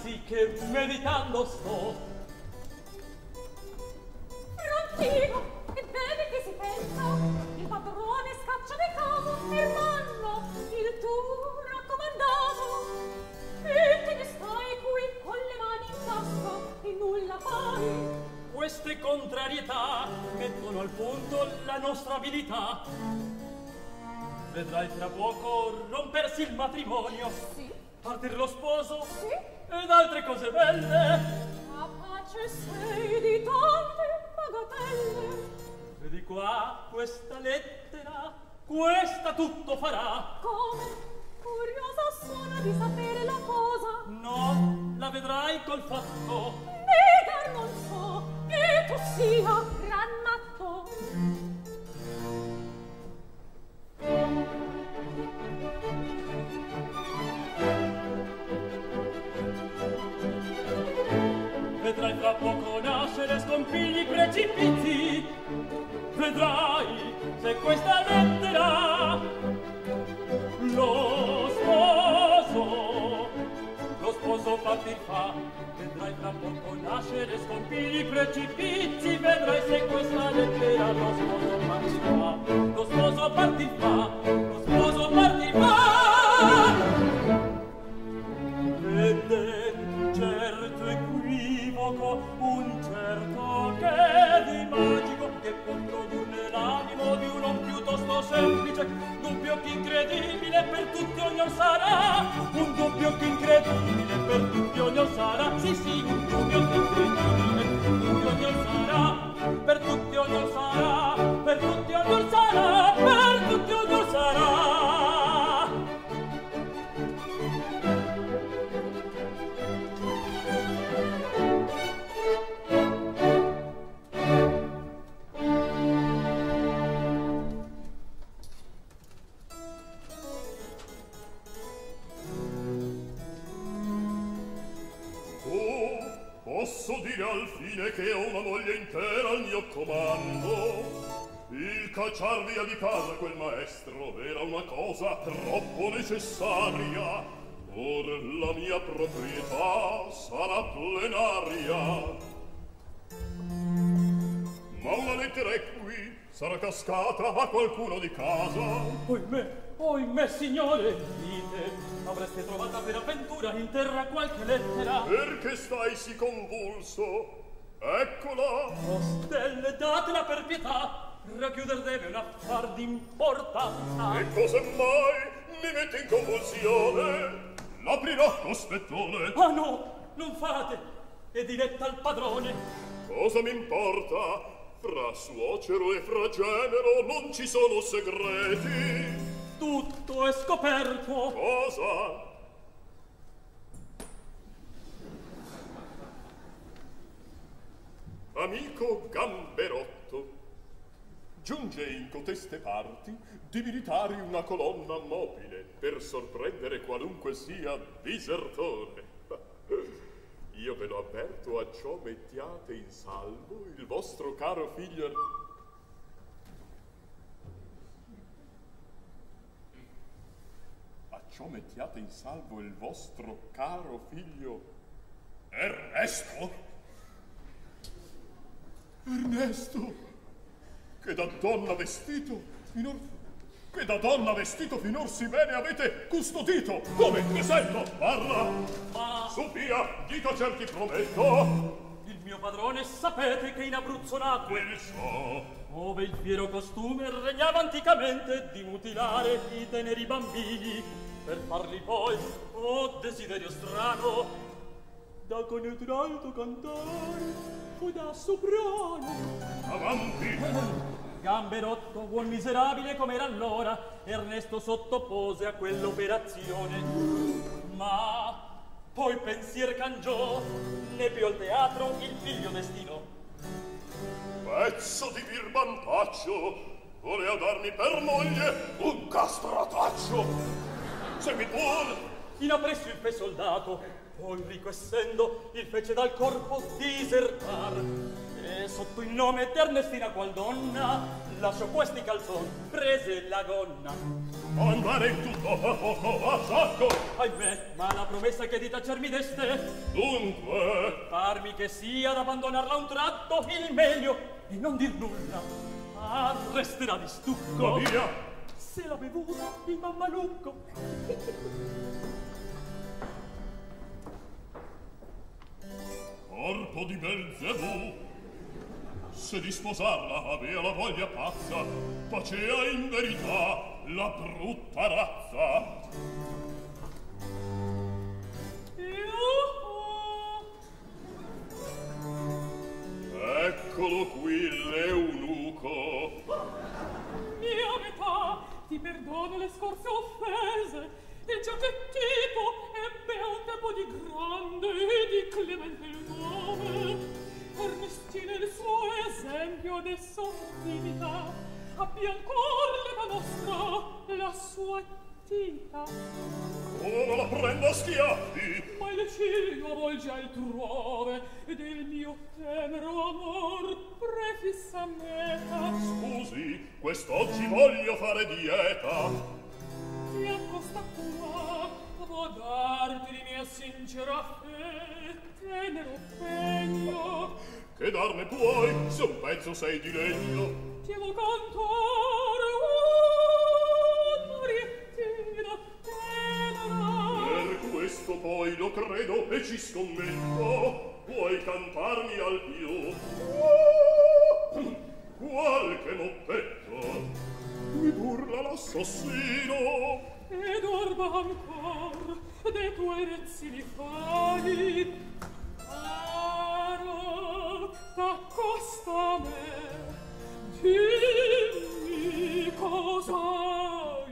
sì che meditando sto. Prontino, e vedi che si pensa, il padrone scaccia di casa, firmando il tuo raccomandato. E te ne stai qui con le mani in tasca e nulla fai. Queste contrarietà mettono al punto la nostra abilità. Vedrai tra poco rompersi il matrimonio, Sì, partir lo sposo sì, ed altre cose belle. a pace sei di tante bagatelle. Vedi qua questa lettera, questa tutto farà. Come? Curiosa sono di sapere la cosa. No, la vedrai col fatto. Negar non so che tu sia gran matto. Vedrai fra poco nascere scompigli precipizi. Vedrai se questa lettera lo sposo partir fa. Vedrai fra poco nascere scompigli precipizi. Vedrai se questa lettera lo sposo partir fa. Lo sposo partir fa. Lo sposo partir fa. Vede un certo equivoco, un certo che di magico, che può produrre l'animo di uno piuttosto semplice. Dubbio che incredibile per tutti ognor sarà. Un dubbio che incredibile per tutti ognor sarà. Sì, sì, un dubbio che incredibile per tutti ognor sarà. Per tutti ognor sarà. Per tutti ognor sarà. Per tutti ognor sarà. Posso dire al fine che ho una moglie intera al mio comando. Il cacciar via di casa quel maestro era una cosa troppo necessaria. Or la mia proprietà sarà plenaria. Ma una lettera è qui, sarà cascata a qualcuno di casa. Oimè, signore, dite, avreste trovata per avventura in terra qualche lettera? Perché stai sì convulso? Eccola! Oh, stelle, datela per pietà, racchiuder deve un affar d'importanza. E cosa mai mi mette in convulsione? L'aprirò cospettone. Ah no, non fate, è diretta al padrone. Cosa mi importa? Fra suocero e fra genero non ci sono segreti. Tutto è scoperto. Cosa? Amico Gamberotto, giunge in coteste parti di militari una colonna mobile per sorprendere qualunque sia disertore. Io ve lo avverto, a ciò mettiate in salvo il vostro caro figlio. A ciò mettiate in salvo il vostro caro figlio Ernesto. Ernesto, che da donna vestito finor sì bene avete custodito. Come? Che sento? Parla! Ma Su via, dito certi prometto. il mio padrone sapete che in Abruzzo nacque, Il so. ove il fiero costume regnava anticamente di mutilare i teneri bambini per farli poi, oh desiderio strano, da contralto cantare o da soprano. Avanti. Gamberotto, buon miserabile com'era allora, Ernesto sottopose a quell'operazione. Ma poi pensier cangiò, ne più al teatro il figlio destino. Pezzo di birbampaccio, voleva darmi per moglie un castrataccio. Segui pur. In appresso il fe soldato, poi ricco essendo, il fece dal corpo disertar. E sotto il nome d'Ernestina qual donna, lascio questi calzoni, prese la gonna. Andare in tutto a poco a sacco. Ahimè, ma la promessa che di tacermi deste, Dunque, parmi che sia d'abbandonarla un tratto il meglio e non dir nulla. Ah, resterà di stucco. va via. Se l'ha bevuta il mammalucco. Corpo di Belzebù, se di sposarla avea la voglia pazza, facea in verità la brutta razza. Eccolo qui l'eunuco. Mia metà, ti perdono le scorse offese. Il giacchettito ebbe a un tempo di grande e di clemente il nome. Ernestina il suo esempio adesso imita, abbia ancor l'età nostra la sua tita. Come la prendo a schiaffi? Ma il ciglio volge altrove ed il mio tenero amor prefissa meta. Scusi, quest'oggi voglio fare dieta. Ti accosta qua, vo darti di mia sincera fe, tenero pegno. Che darne puoi se un pezzo sei di legno? Ti vo cantare Mariettina tenera. Per questo poi lo credo e ci scommetto. Puoi cantarmi al più qualche moppetto. Mi burla l'assassino. Ed orba ancor de tuoi rezzili fai, caro, t'accosta a me, dimmi cos'hai.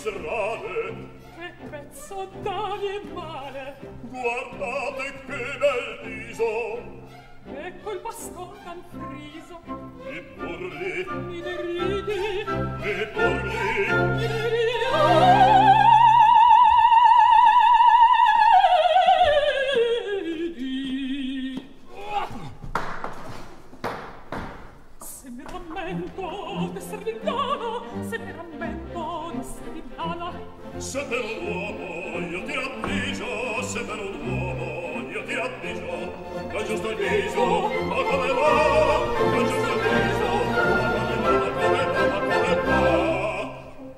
miserale. Che pezzo d'animale! Guardate che bel viso! E col bastone tan friso! Mi burli! Mi deridi! Mi burli! Mi deridi! Se mi rammento d'esser villana, se mi rammento d'esser villana, se per un uomo io ti rapprigio, se per un uomo io ti rapprigio, non giusto il viso, ma come va? Non giusto il viso, ma come va? Ma come va? Ma come va?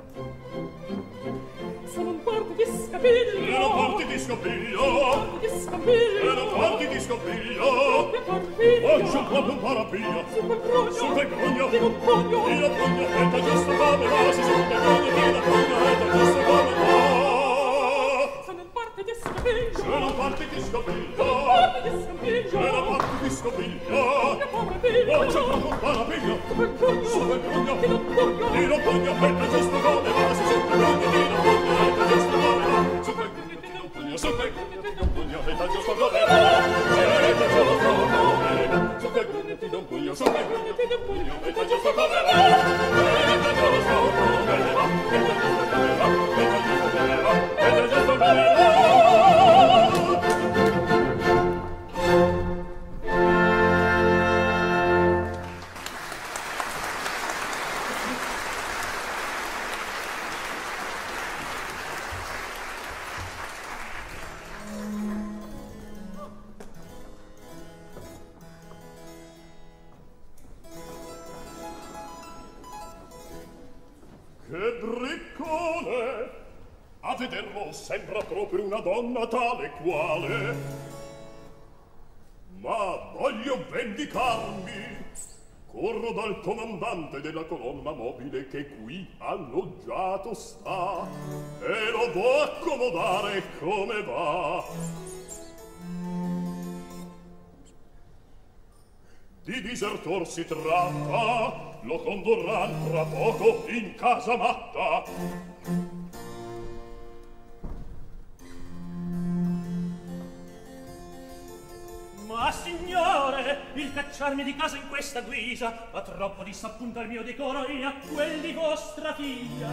sono un porto di scapiglio, E non porti di scopiglio, di scapiglio, e non porti di scopiglio, che parpiglio, oggi un po' un parapiglia, sul quel grugno, sul quel grugno, di un pugno, ti la pugno, e t'è giusto come va, si sul quel grugno, ti la pugno, e t'è giusto come va. sono un porto di scapiglio, Se non parti di scopiglio, porto di scapiglio, se non parti di scopiglio, che parpiglio, oggi un po' un parapiglia, sul quel grugno, sul quel grugno, di un pugno, ti la pugno, e t'è giusto come va, si sul quel grugno, ti la pugno, e t'è giusto come va, sul quel grugno, ti la pugno, sul quel grugno, ti la pugno, e t'è giusto come va, e t'è giusto come va, sul quel grugno, ti la pugno, sul quel grugno, ti la pugno, e t'è giusto come va, e t'è giusto come va, e t'è giusto come va, e t'è giusto come va, e t'è giusto come va. Che briccone! A vederlo sembra proprio una donna tale quale. Ma voglio vendicarmi. Corro dal comandante della colonna mobile che qui alloggiato sta e lo vo' accomodare come va. Di disertor si tratta, lo condurran tra poco in casa matta. Ma signore, il cacciarmi di casa in questa guisa va troppo disappunto al mio decoro e a quel di vostra figlia.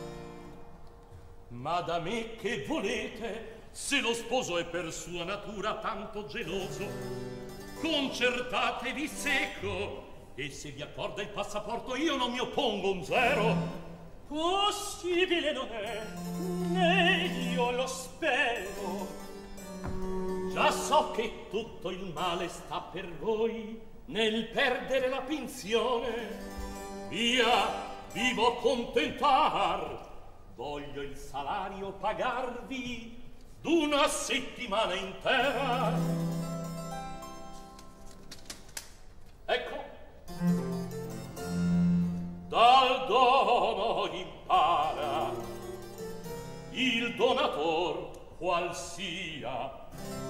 Ma da me che volete, se lo sposo è per sua natura tanto geloso? Concertatevi secco, e se vi accorda il passaporto io non mi oppongo un zero. Possibile non è, né io lo spero. Già so che tutto il male sta per voi nel perdere la pensione. Via, vivo contentar, voglio il salario pagarvi d'una settimana intera. Ecco, dal dono impara il donator qual sia.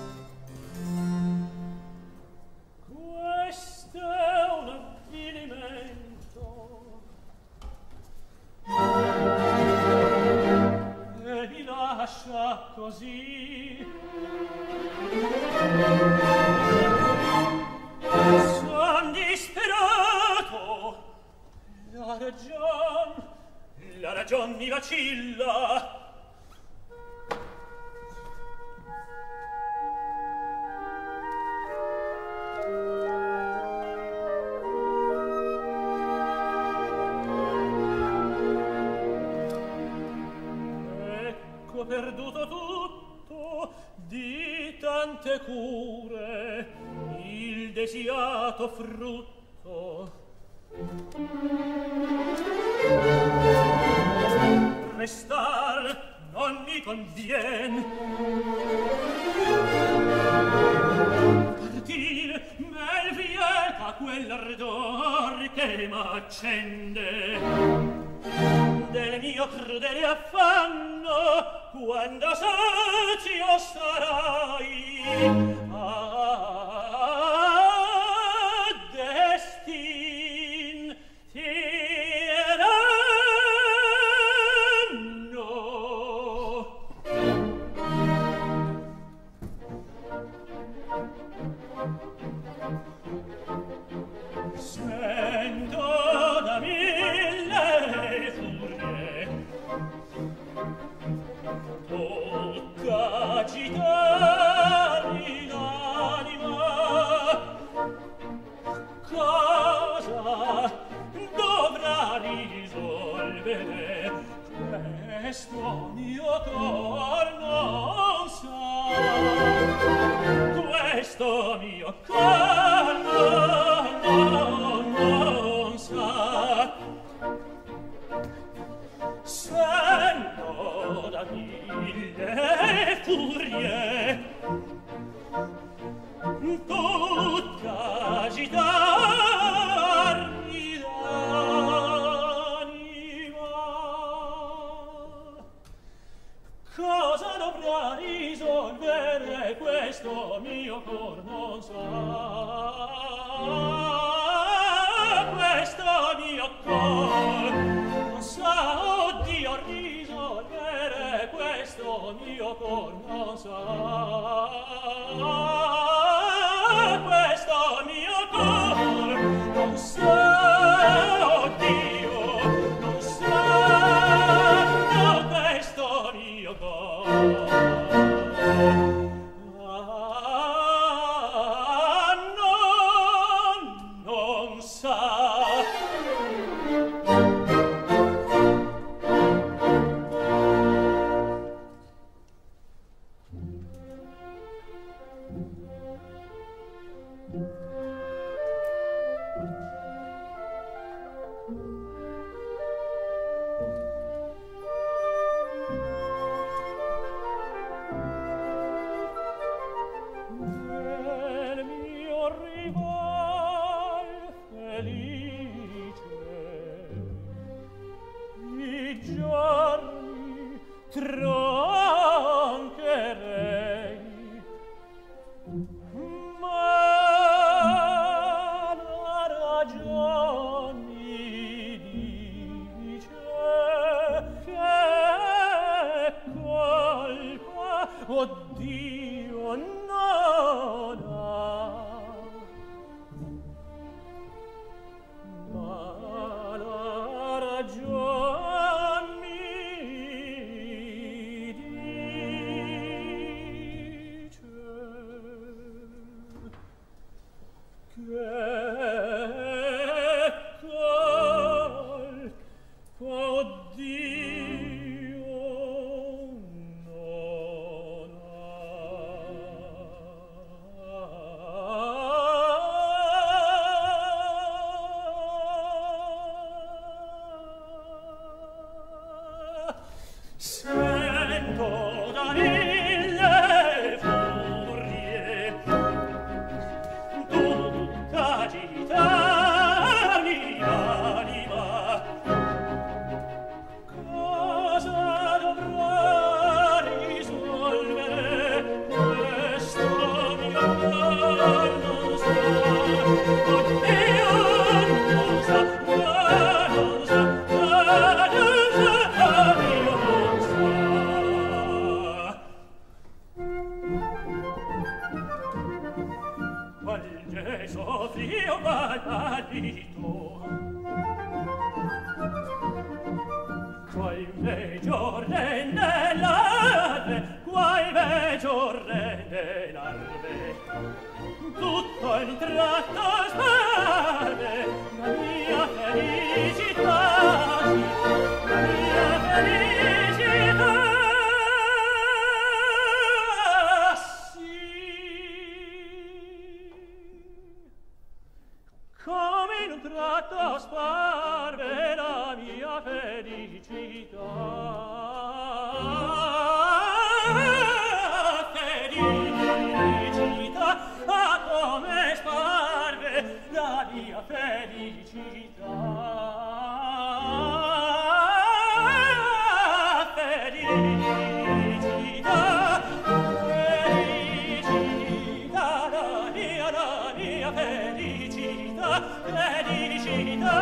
Questo è un avvilimento e mi lascia così. Son disperato, la ragion mi vacilla. Ecco perduto tutto di tante cure, il desiato frutto. Restar non mi convien, partir mel vieta quell'ardor che m'accende del mio crudele affanno quando sazio sarai. Destin ti eranno Sento da mille furie tocca agitarmi l'anima. Cosa dovrà risolvere questo mio cor non sa, questo mio cor non sa. Sento da mille furie tutta agitarmi l'anima. Cosa dovrà risolvere questo mio cor non sa, questo mio cor non sa, oddio, risolvere questo mio cor non sa, questo mio cor non sa, oddio, non sa, no, questo mio cor. Non sa. Nel mio rival felice i giorni troncherei, ma la ragion mi dice che colpa, oddio, non ha, ma la ragion mi dice che colpa, oddio, non ha. Sento da mille furie tutta agitarmi l'anima. Cosa dovrà risolvere questo mio cor non sa, oddio, non sa, non sa, io non sa. Qual Gesù frio malito, qual meggior rende larve, qual meggior rende larve, tutto in tratto sparve la mia felicità, la mia felicità. Sì, come in un tratto sparve la mia felicità, felicità, come sparve la mia felicità, felicità, felicità, la mia felicità, felicità.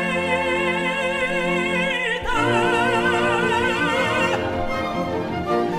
Felicità.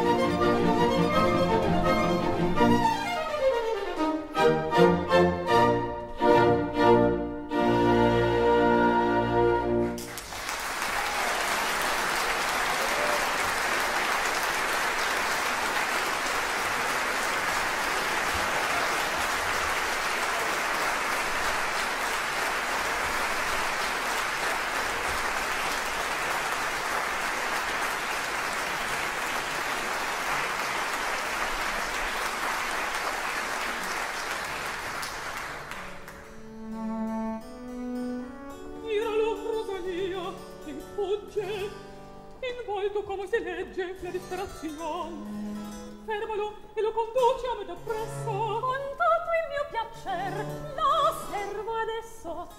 sia disperazione. Fermalo e lo conduci a me da presso. Con tutto il mio piacer lo servo adesso.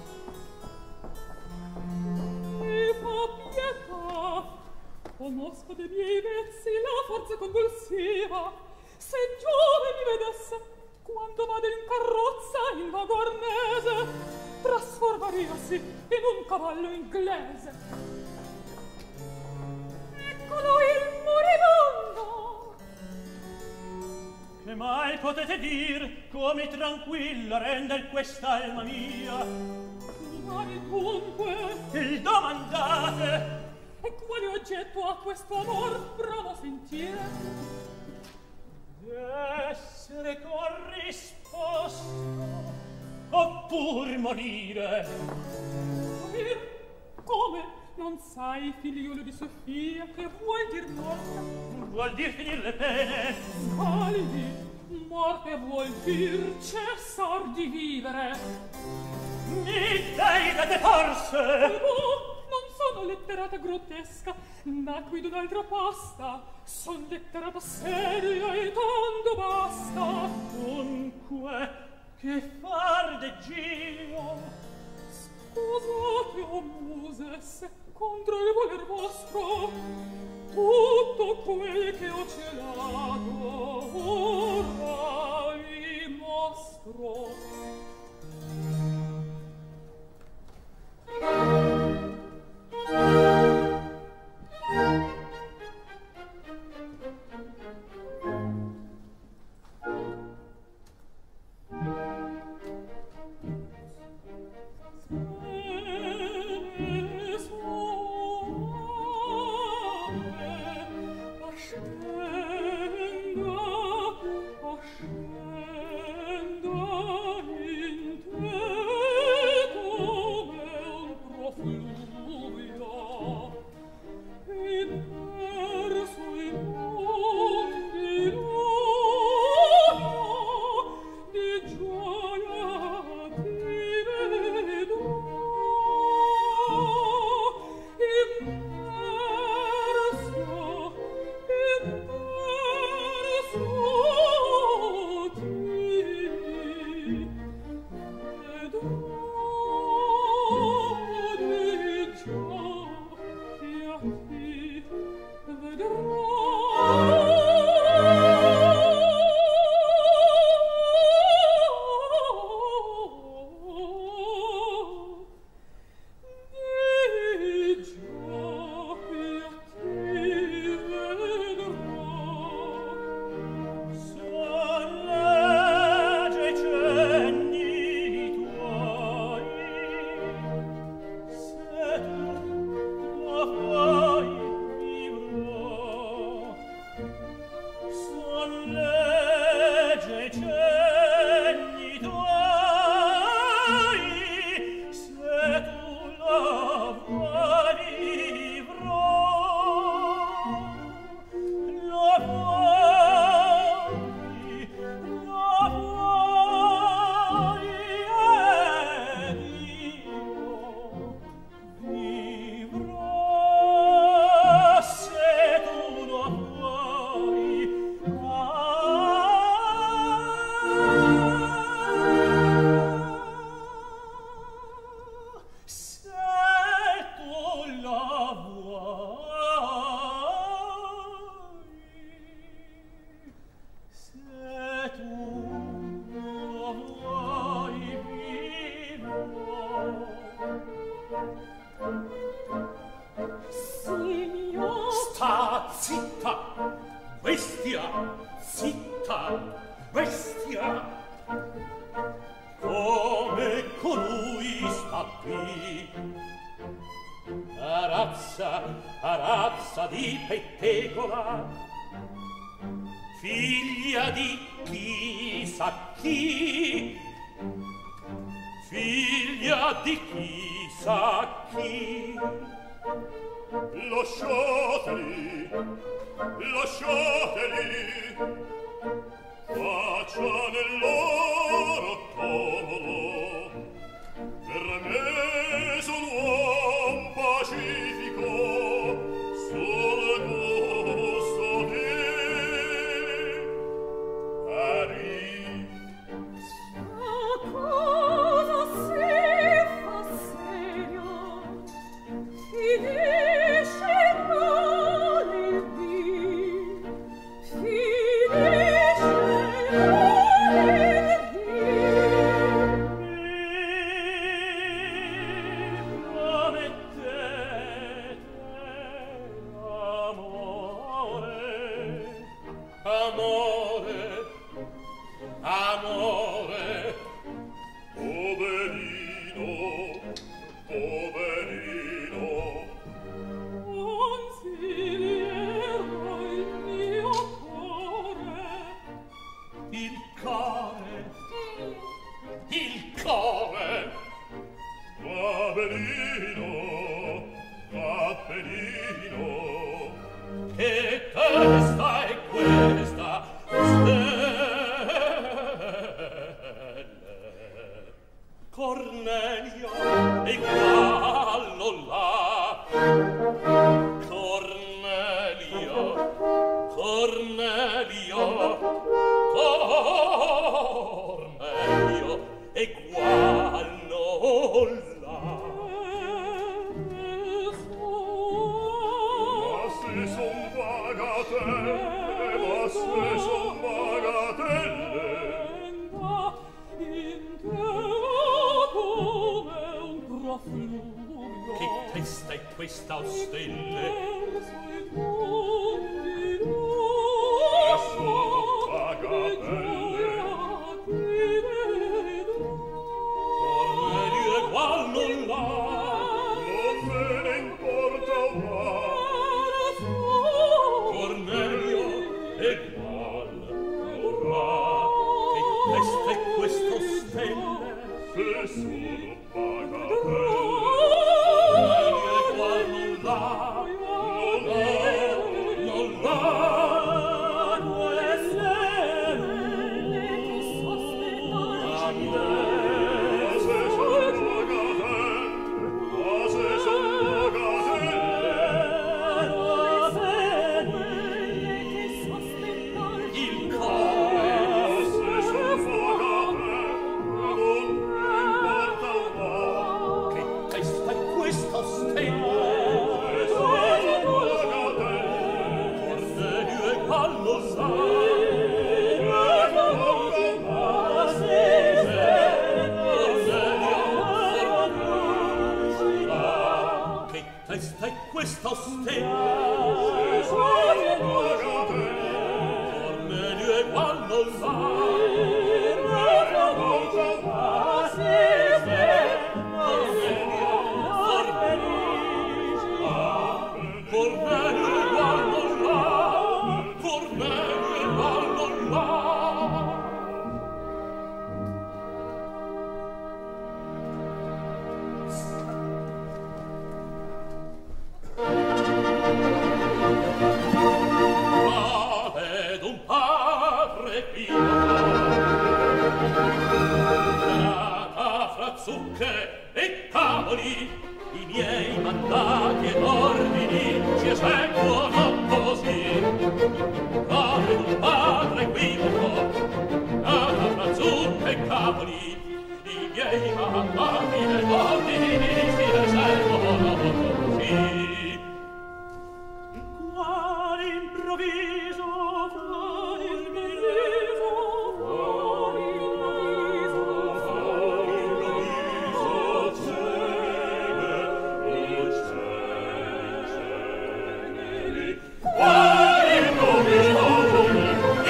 Mi fa pietà, conosco dei miei vezzi la forza convulsiva. Se Giove mi vedesse quando vado in carrozza in vagornese, trasformariasi in un cavallo inglese. Eccolo il moribondo. Che mai potete dir come tranquilla rende quest'alma mia? Mai dunque Il domandate. e quale oggetto ha questo amor provo sentire? D'essere corrisposto oppur morire. Morire? Come? Non sai, figliuolo di Sofia, che vuol dir morte? Vuol dir finir le pene. Sbagli, morte vuol dir cessar di vivere. Mi dai da te forse. Oh, non sono letterata grottesca, nacqui d'un'altra pasta, son letterata seria e tanto basta. Dunque, che far de Gio? Scusate, o muse, se contro il voler vostro tutto quel che ho celato ora vi mostro. Figlia di chi sa chi, figlia di chi sa chi. Lasciateli, lasciateli, faccia nel loro tolo. Per me sono un pacifico, solo Amore, amore, poverino, poverino. Consigliero il mio cuore. il core, il core. Paperino, paperino, Che testa è questa? Stelle. Cornelio e gallo là. Cornelio, Cornelio, Cornelio e gallo là. ma se son bagatelle, ma se son bagatelle. Che testa è questa o stelle? E sono bagatelle. Cornelio e guallo là. Non me ne importa una. Cornelio e guallo là. Che testa è questa o stelle? Se sono bagatelle. Cornelio e guallo là. Non là. Questa stella Cornelio e guallo là. Cornelio e guallo là. Cornelio e guallo là. Zucche e tavoli, i miei mandati ed ordini si eseguono così. Come un padre equivoco, nata fra zucche e tavoli, i miei mandati ed ordini si eseguono così. Quale improvviso fuori il viso, fuori il viso, fuori il viso, ceneri. Quale improvviso fuori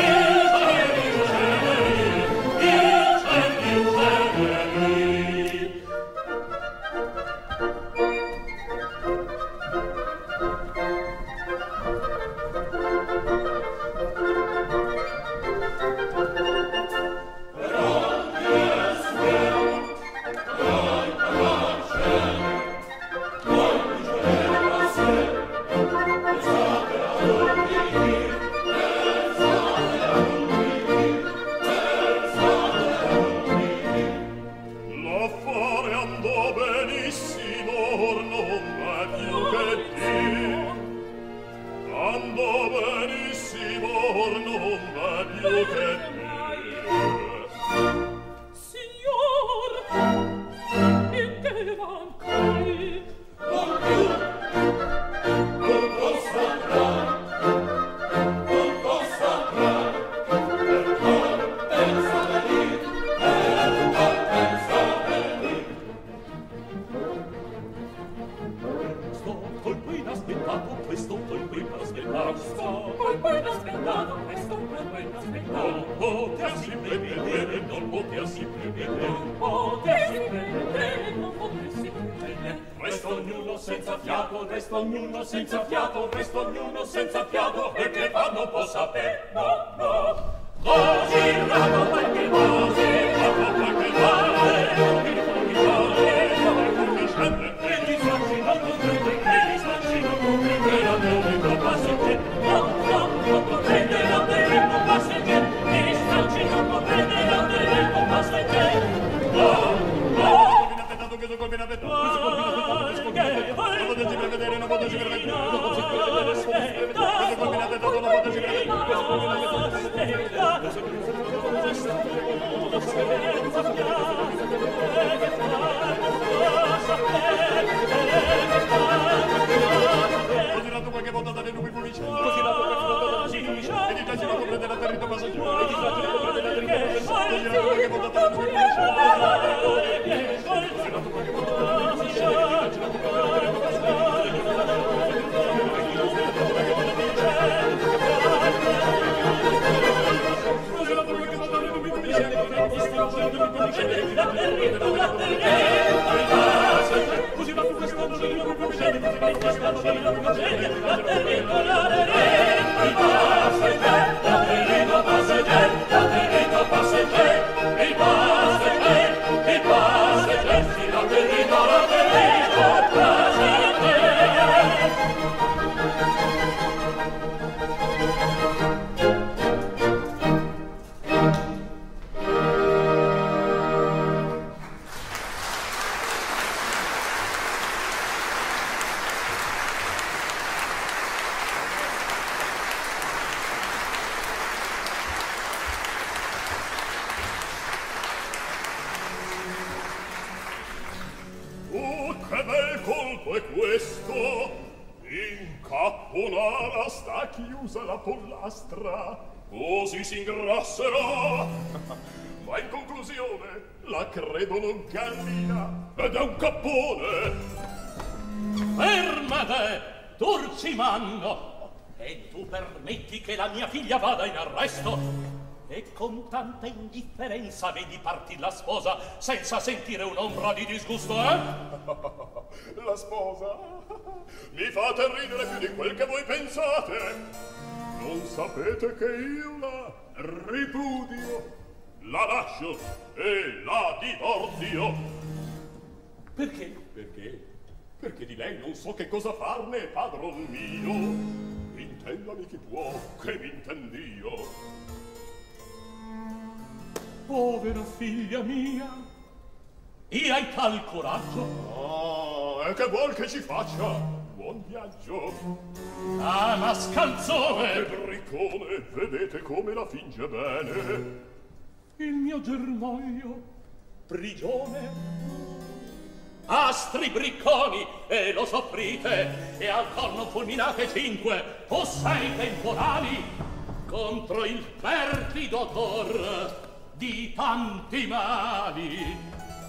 L'affare andò benissimo, or non è più che dir. Andò benissimo, or non è più che dir. Signor, intendeva ancora. Non più, non posso andar, non posso andar, per non pensa venir, per non pensa venir. Sto col qui inaspettato, questo col qui inaspettato. Sto col qui inaspettato, questo Non potersi prevedere, non potersi prevedere, non potersi prevedere, non potersi prevedere. Resta ognuno senza fiato, resta ognuno senza fiato, resta ognuno senza fiato, e che fa non può sapere, no, no. Così rato qualche così, rato qualche male, non mi fuori, non mi scende, e gli stracci non comprende, e gli stracci non comprende, la terreno passeggero, no, no, non comprende, la terreno passeggero, e gli stracci non comprende, la terreno passeggero, no, no. Che colpina vedo, questo colpina non potessi prevedere, non potessi prevedere, non potessi prevedere, questo colpina vedo, non potessi prevedere, questo colpina così dato qualche volta dalle nubi fumici, così dato qualche volta dalle nubi fumici, e di giaci non comprende la territo passaggio, e di giaci non comprende la territo passaggio, così dato qualche volta dalle nubi fumici, così dato qualche volta dalle nubi fumici, e di giaci non comprende la territo così si ingrasserà. Ma in conclusione la credono gallina ed è un cappone. Fermate, Turcimanno, e tu permetti che la mia figlia vada in arresto? E con tanta indifferenza vedi partir la sposa senza sentire un'ombra di disgusto, eh? La sposa? Mi fate ridere più di quel che voi pensate. Non sapete che io la ripudio, la lascio e la divorzio. Perché? Perché? Perché di lei non so che cosa farne, padron mio. Intendami chi può, che m'intendio. Povera figlia mia, e hai tal coraggio? Ah, e che vuol che ci faccia? Buon viaggio. Ah, mascalzone! Che briccone, vedete come la finge bene. Il mio germoglio, prigione. Astri bricconi, e lo soffrite, e al corno fulminate 5 o 6 temporali contro il perfido tor di tanti mali.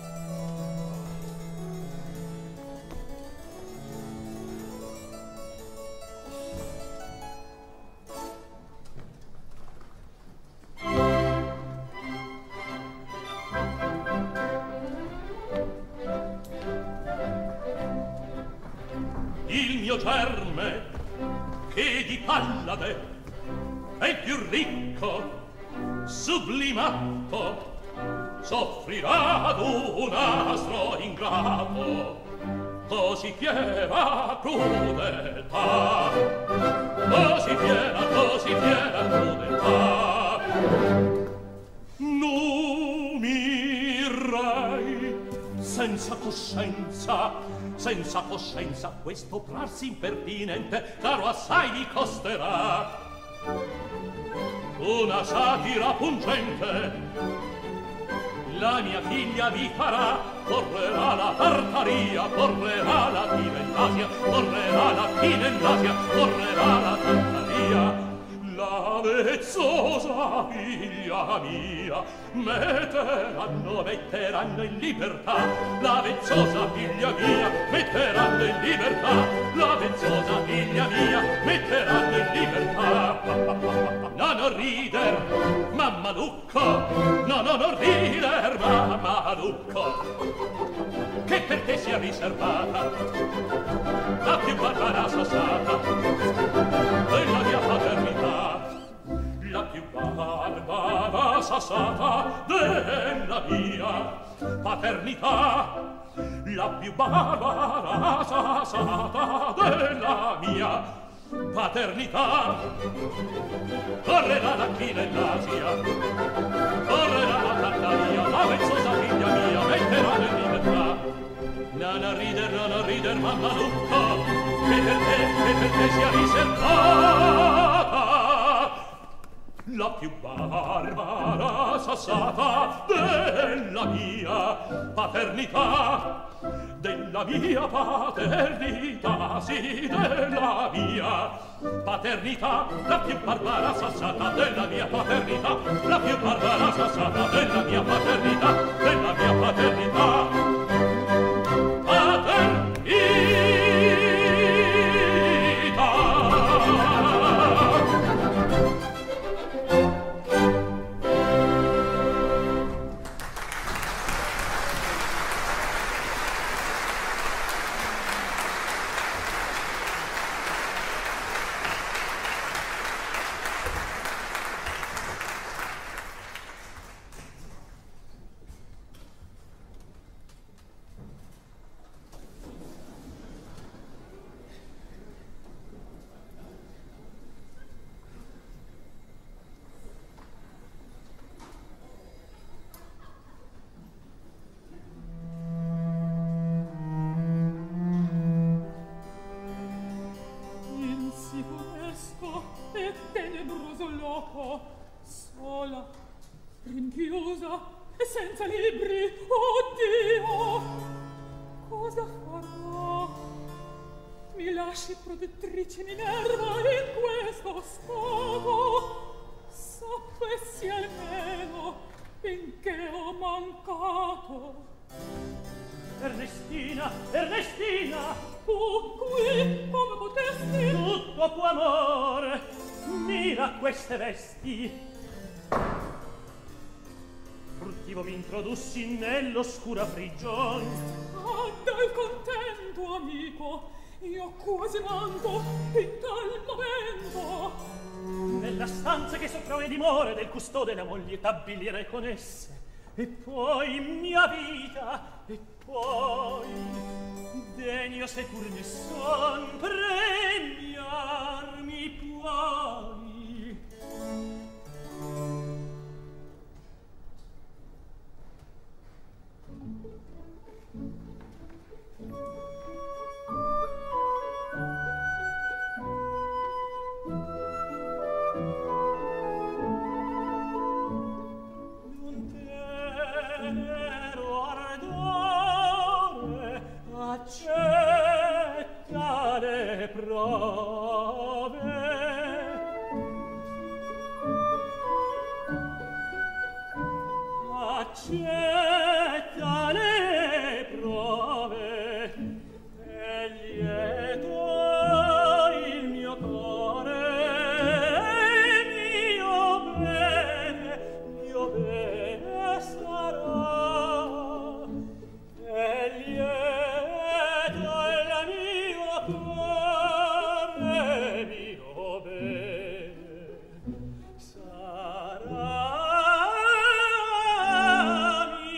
Il mio germe, che di Pallade è il più ricco, sublimato, soffrirà ad un astro ingrato, così fiera crudeltà, così fiera crudeltà. Numirai senza coscienza, questo prarsi impertinente, caro assai vi costerà. Una satira pungente la mia figlia vi farà, correrà la Tartaria, correrà la Tibellasia, correrà la Tibellasia, correrà la Tartaria. La vezzosa figlia mia, metteranno in libertà, la vezzosa figlia mia, metteranno in libertà, la vezzosa figlia mia, metteranno in libertà. No, non rider, mamma Lucco, no, non rider, mamma Lucco, che per te sia riservata la più barbara sassata della mia paternità, la più barbara sassata della mia paternità, la più barbara sassata della mia paternità. Correrà da qui nell'Asia, correrà la Tartaria, la vezzosa figlia mia metterà in libertà. Non rider, mamma Lucco, che per te sia riservata la più barbara sassata della mia paternità, della mia paternità, sì, della mia paternità, la più barbara sassata della mia paternità, la più barbara sassata della mia paternità, della mia paternità. Sola, rinchiusa e senza libri, oddio, cosa farò? Mi lasci protettrice Minerva in questo stato, sapessi almeno finché ho mancato. Ernestina, tu qui come potesti? Tutto tuo amore, mira queste vesti. Furtivo mi introdussi nell'oscura prigione. Ah, dal contento, amico, io quasi manco in tal momento. Nella stanza che sopra me dimora del custode la moglie t'abbilirei con esse. E poi mia vita, e poi degno se pur ne son premiarmi puoi. Accetta le prove, accetta le prove, e lieto il mio cuore, mio bene sarà, e lieto il mio cuore, mio bene sarà,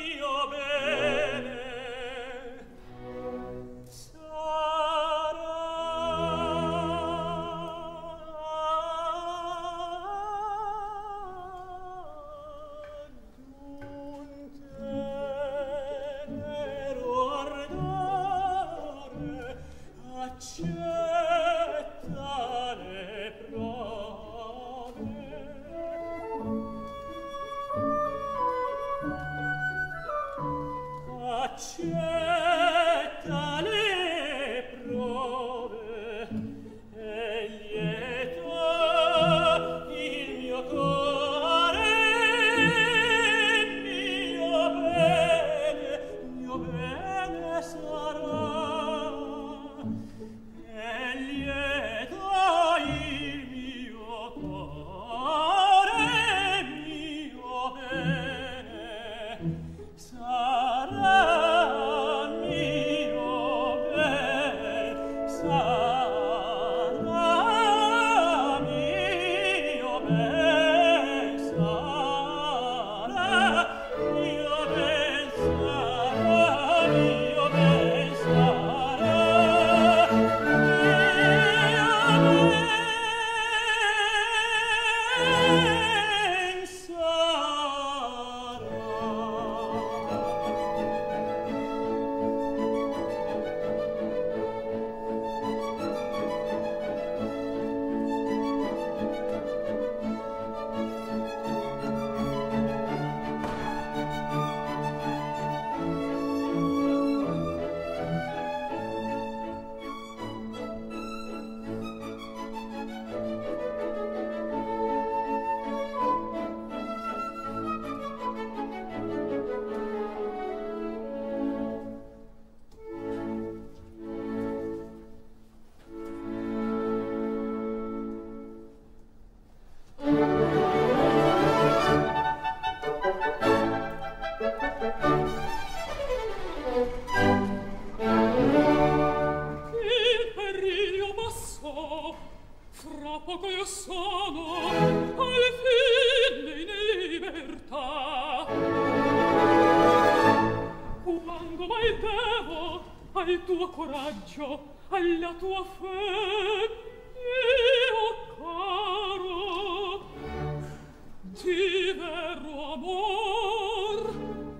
coraggio, alla tua fe, io caro, ti vero amor,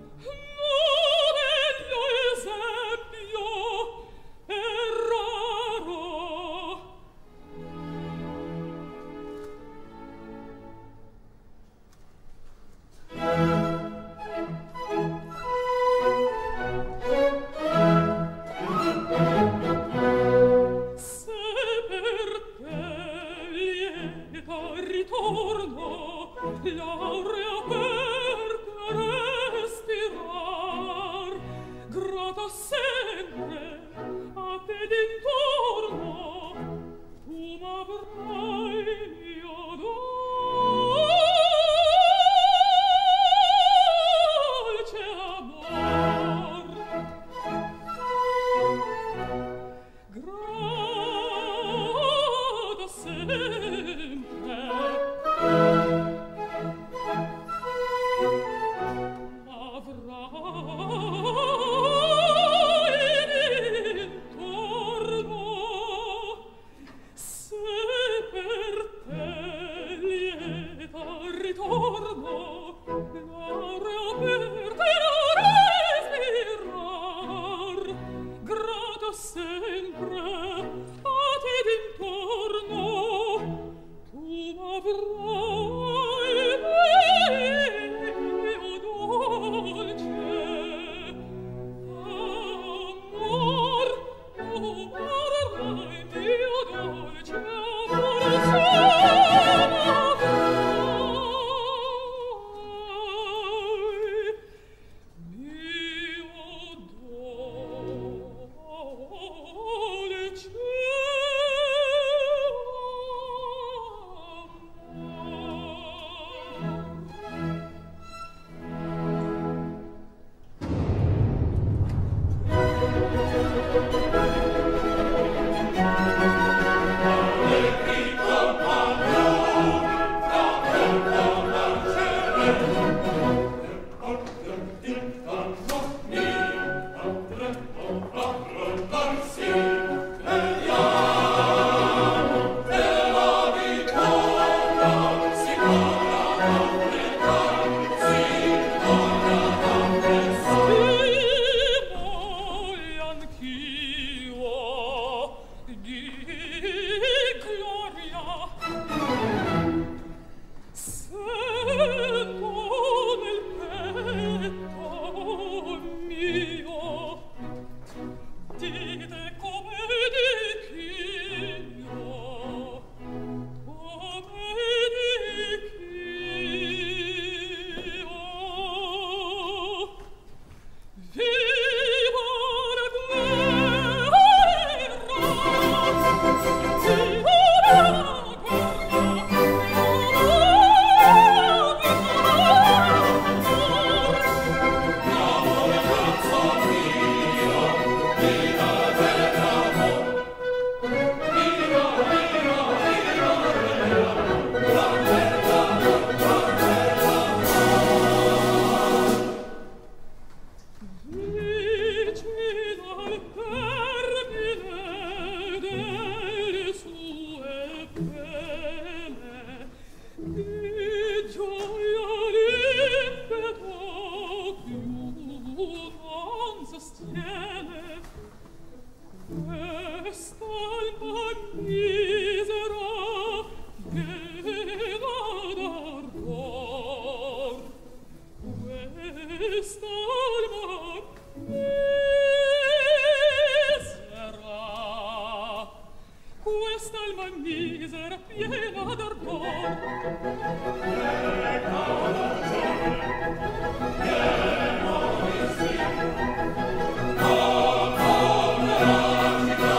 novello esempio, è raro. Ritorno, laurea per respirar, grata sempre a te d'intorno, tu m'avrai mio dolce amor. Grata sempre quest'alma misera piena d'ardor. Pieno di sì, come la città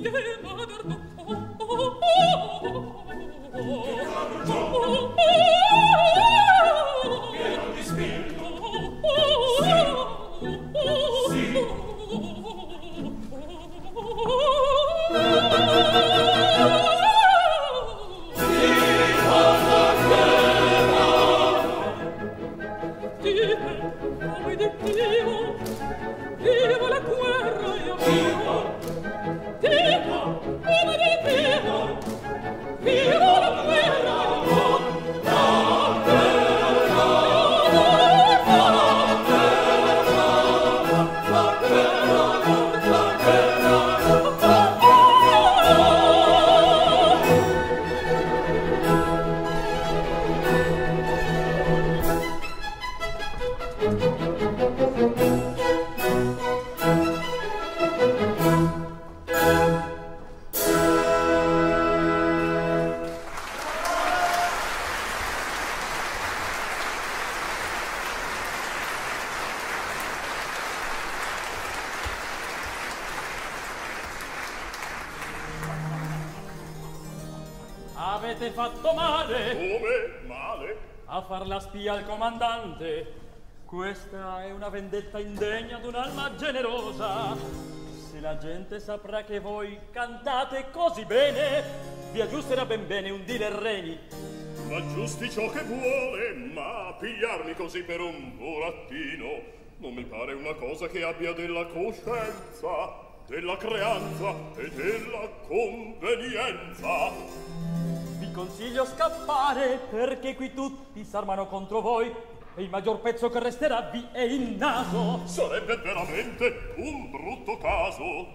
Avete fatto male. Come? Male? A far la spia al comandante. Questa è una vendetta indegna d'un'alma generosa. Se la gente saprà che voi cantate così bene, vi aggiusterà ben bene un dealer reni. Ma giusti ciò che vuole, ma pigliarmi così per un burattino non mi pare una cosa che abbia della coscienza, della creanza e della convenienza. Vi consiglio scappare, perché qui tutti s'armano contro voi e il maggior pezzo che resterà vi è il naso. Sarebbe veramente un brutto caso.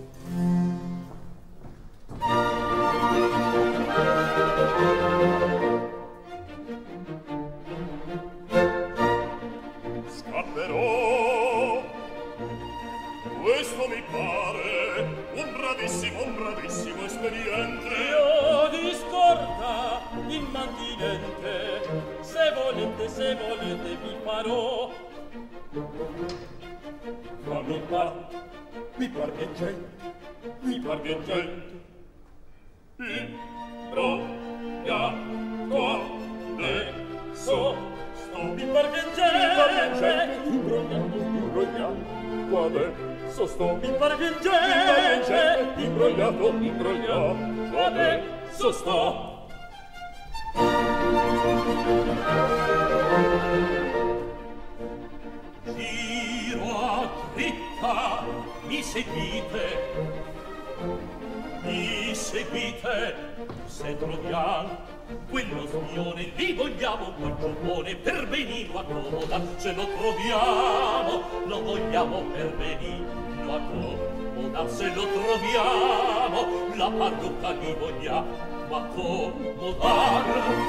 Scapperò. Questo mi pare un bravissimo espediente. Io di scorta immantinente, se volete vi farò. Ma mi par vincente. Imbrogliato adesso sto. Mi par vincente. Imbrogliato adesso sto. Mi par vincente. Imbrogliato adesso sto. Giro a dritta, mi seguite, se troviamo quello spione, vi vogliamo quel giubbone per venirlo a comoda, se lo troviamo, lo vogliamo per venirlo a comoda, se lo troviamo, la parrucca gli vogliamo accomodar.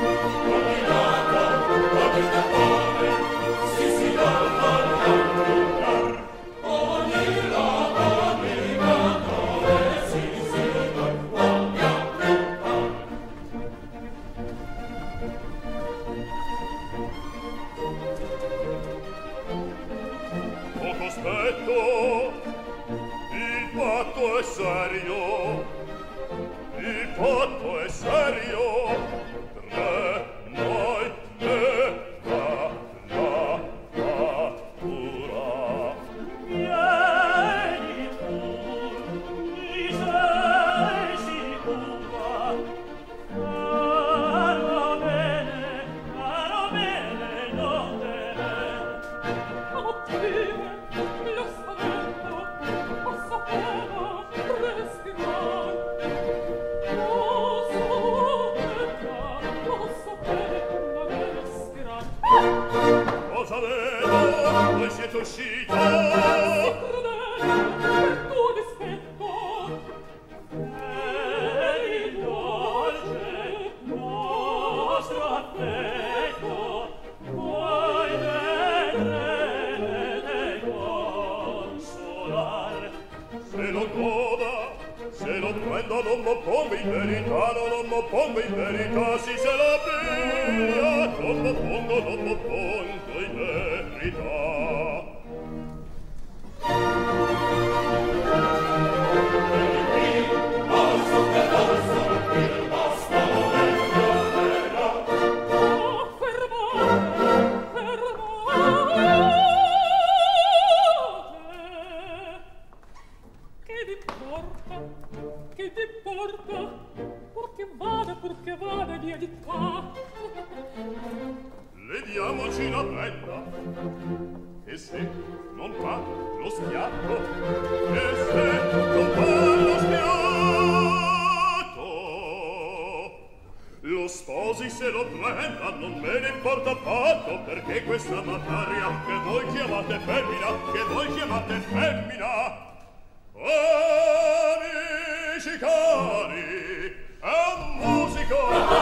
Camminato, si va ogni loco camminatore, si voglia affrontare. Poco aspetto, il fatto è serio, il fatto è serio. Tre noi e la natura. Vieni tu, mi sei sicura. Caro bene, non te ne. Oddio, lo spavento, posso pieno respirar. Cosa vedo? Voi siete uscito? Per tuo dispetto. Per il dolce nostro affetto, voi vedrete consolar. Se lo goda, se lo prendo non m'oppongo in verità, non m'oppongo in verità, sì se la piglia, non m'oppongo in verità. porta, purché vada via di qua. Vediamoci la bella. E se non fa lo schiatto? E se non fa lo schiatto? Lo sposi se lo prenda, non me ne importa affatto, perché questa materia che voi chiamate femmina, amici cari, è musica.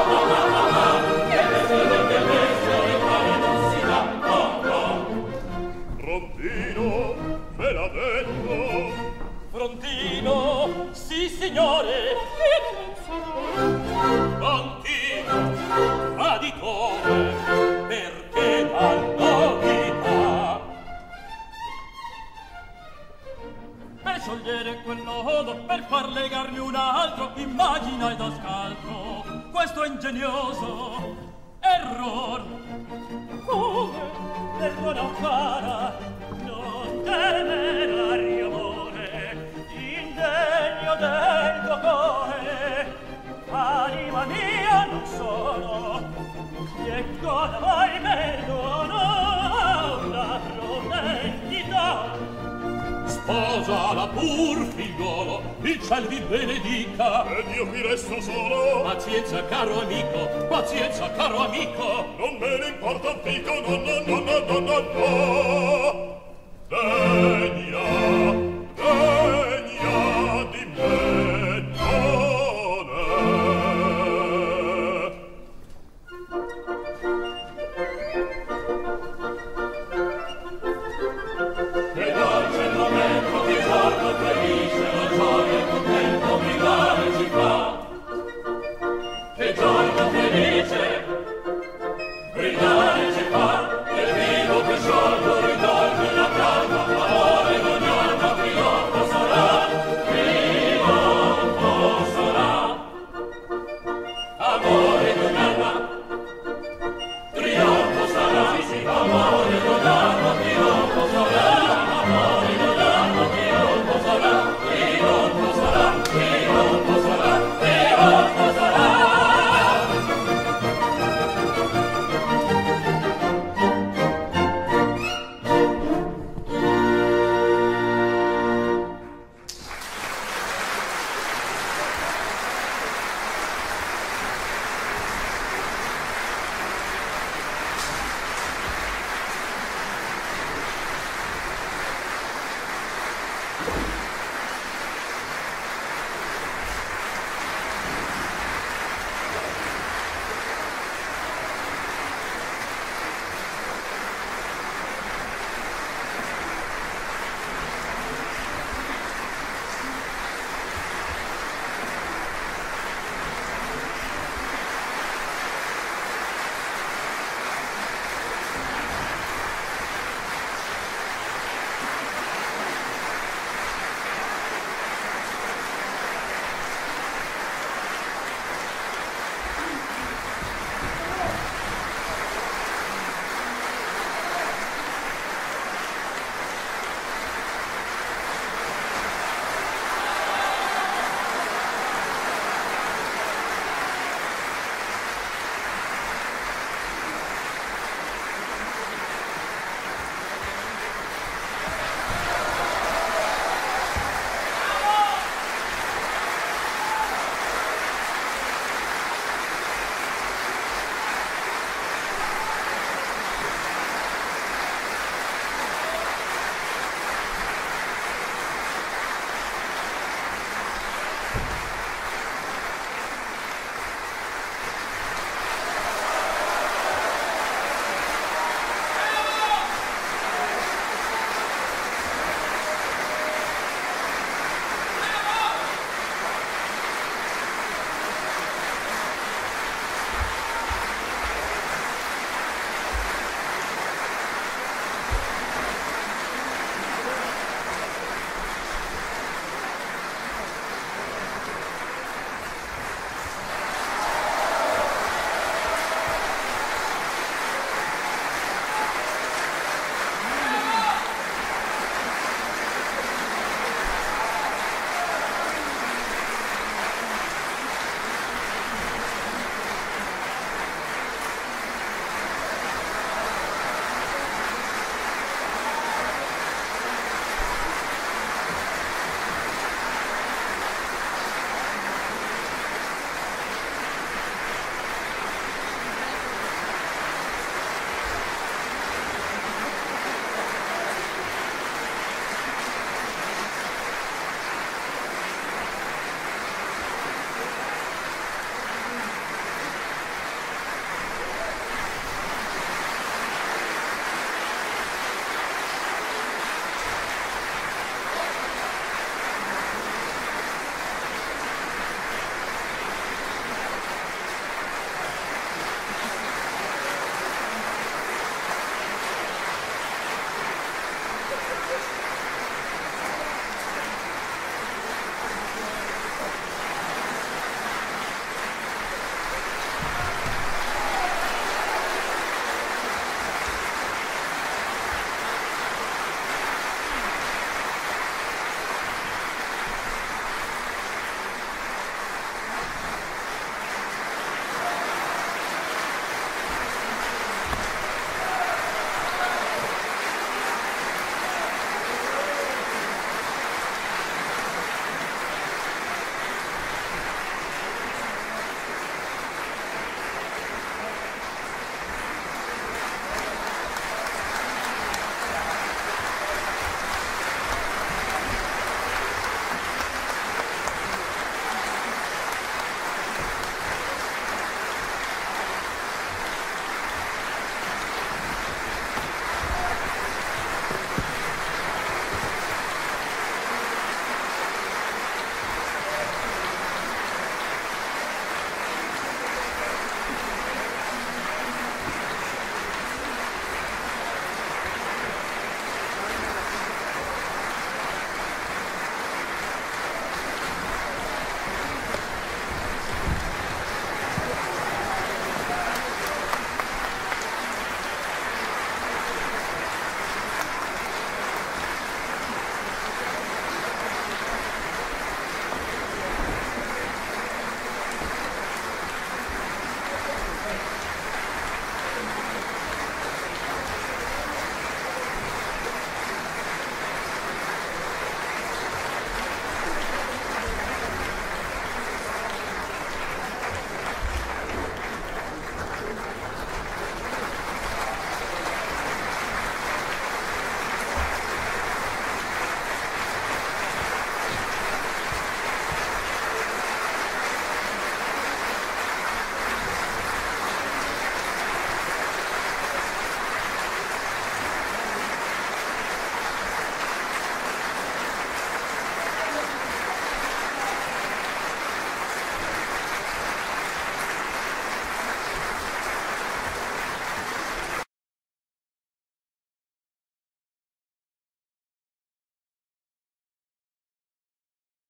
Frontino, ve l'ha detto. Frontino, sì signore. Frontino, traditore, perché tal novità? Per sciogliere quel nodo, per far legarmi un altro, immaginai da scaltro questo ingegnoso error. Come? Perdona cara, non temerario amore, indegno del tuo cuore, anima mia non sono, e cosa mai perdono una promendita. Sposala pur, figliolo, il ciel vi benedica. Ed io qui resto solo. Pazienza, caro amico, pazienza, caro amico. Non me ne importa un fico, no.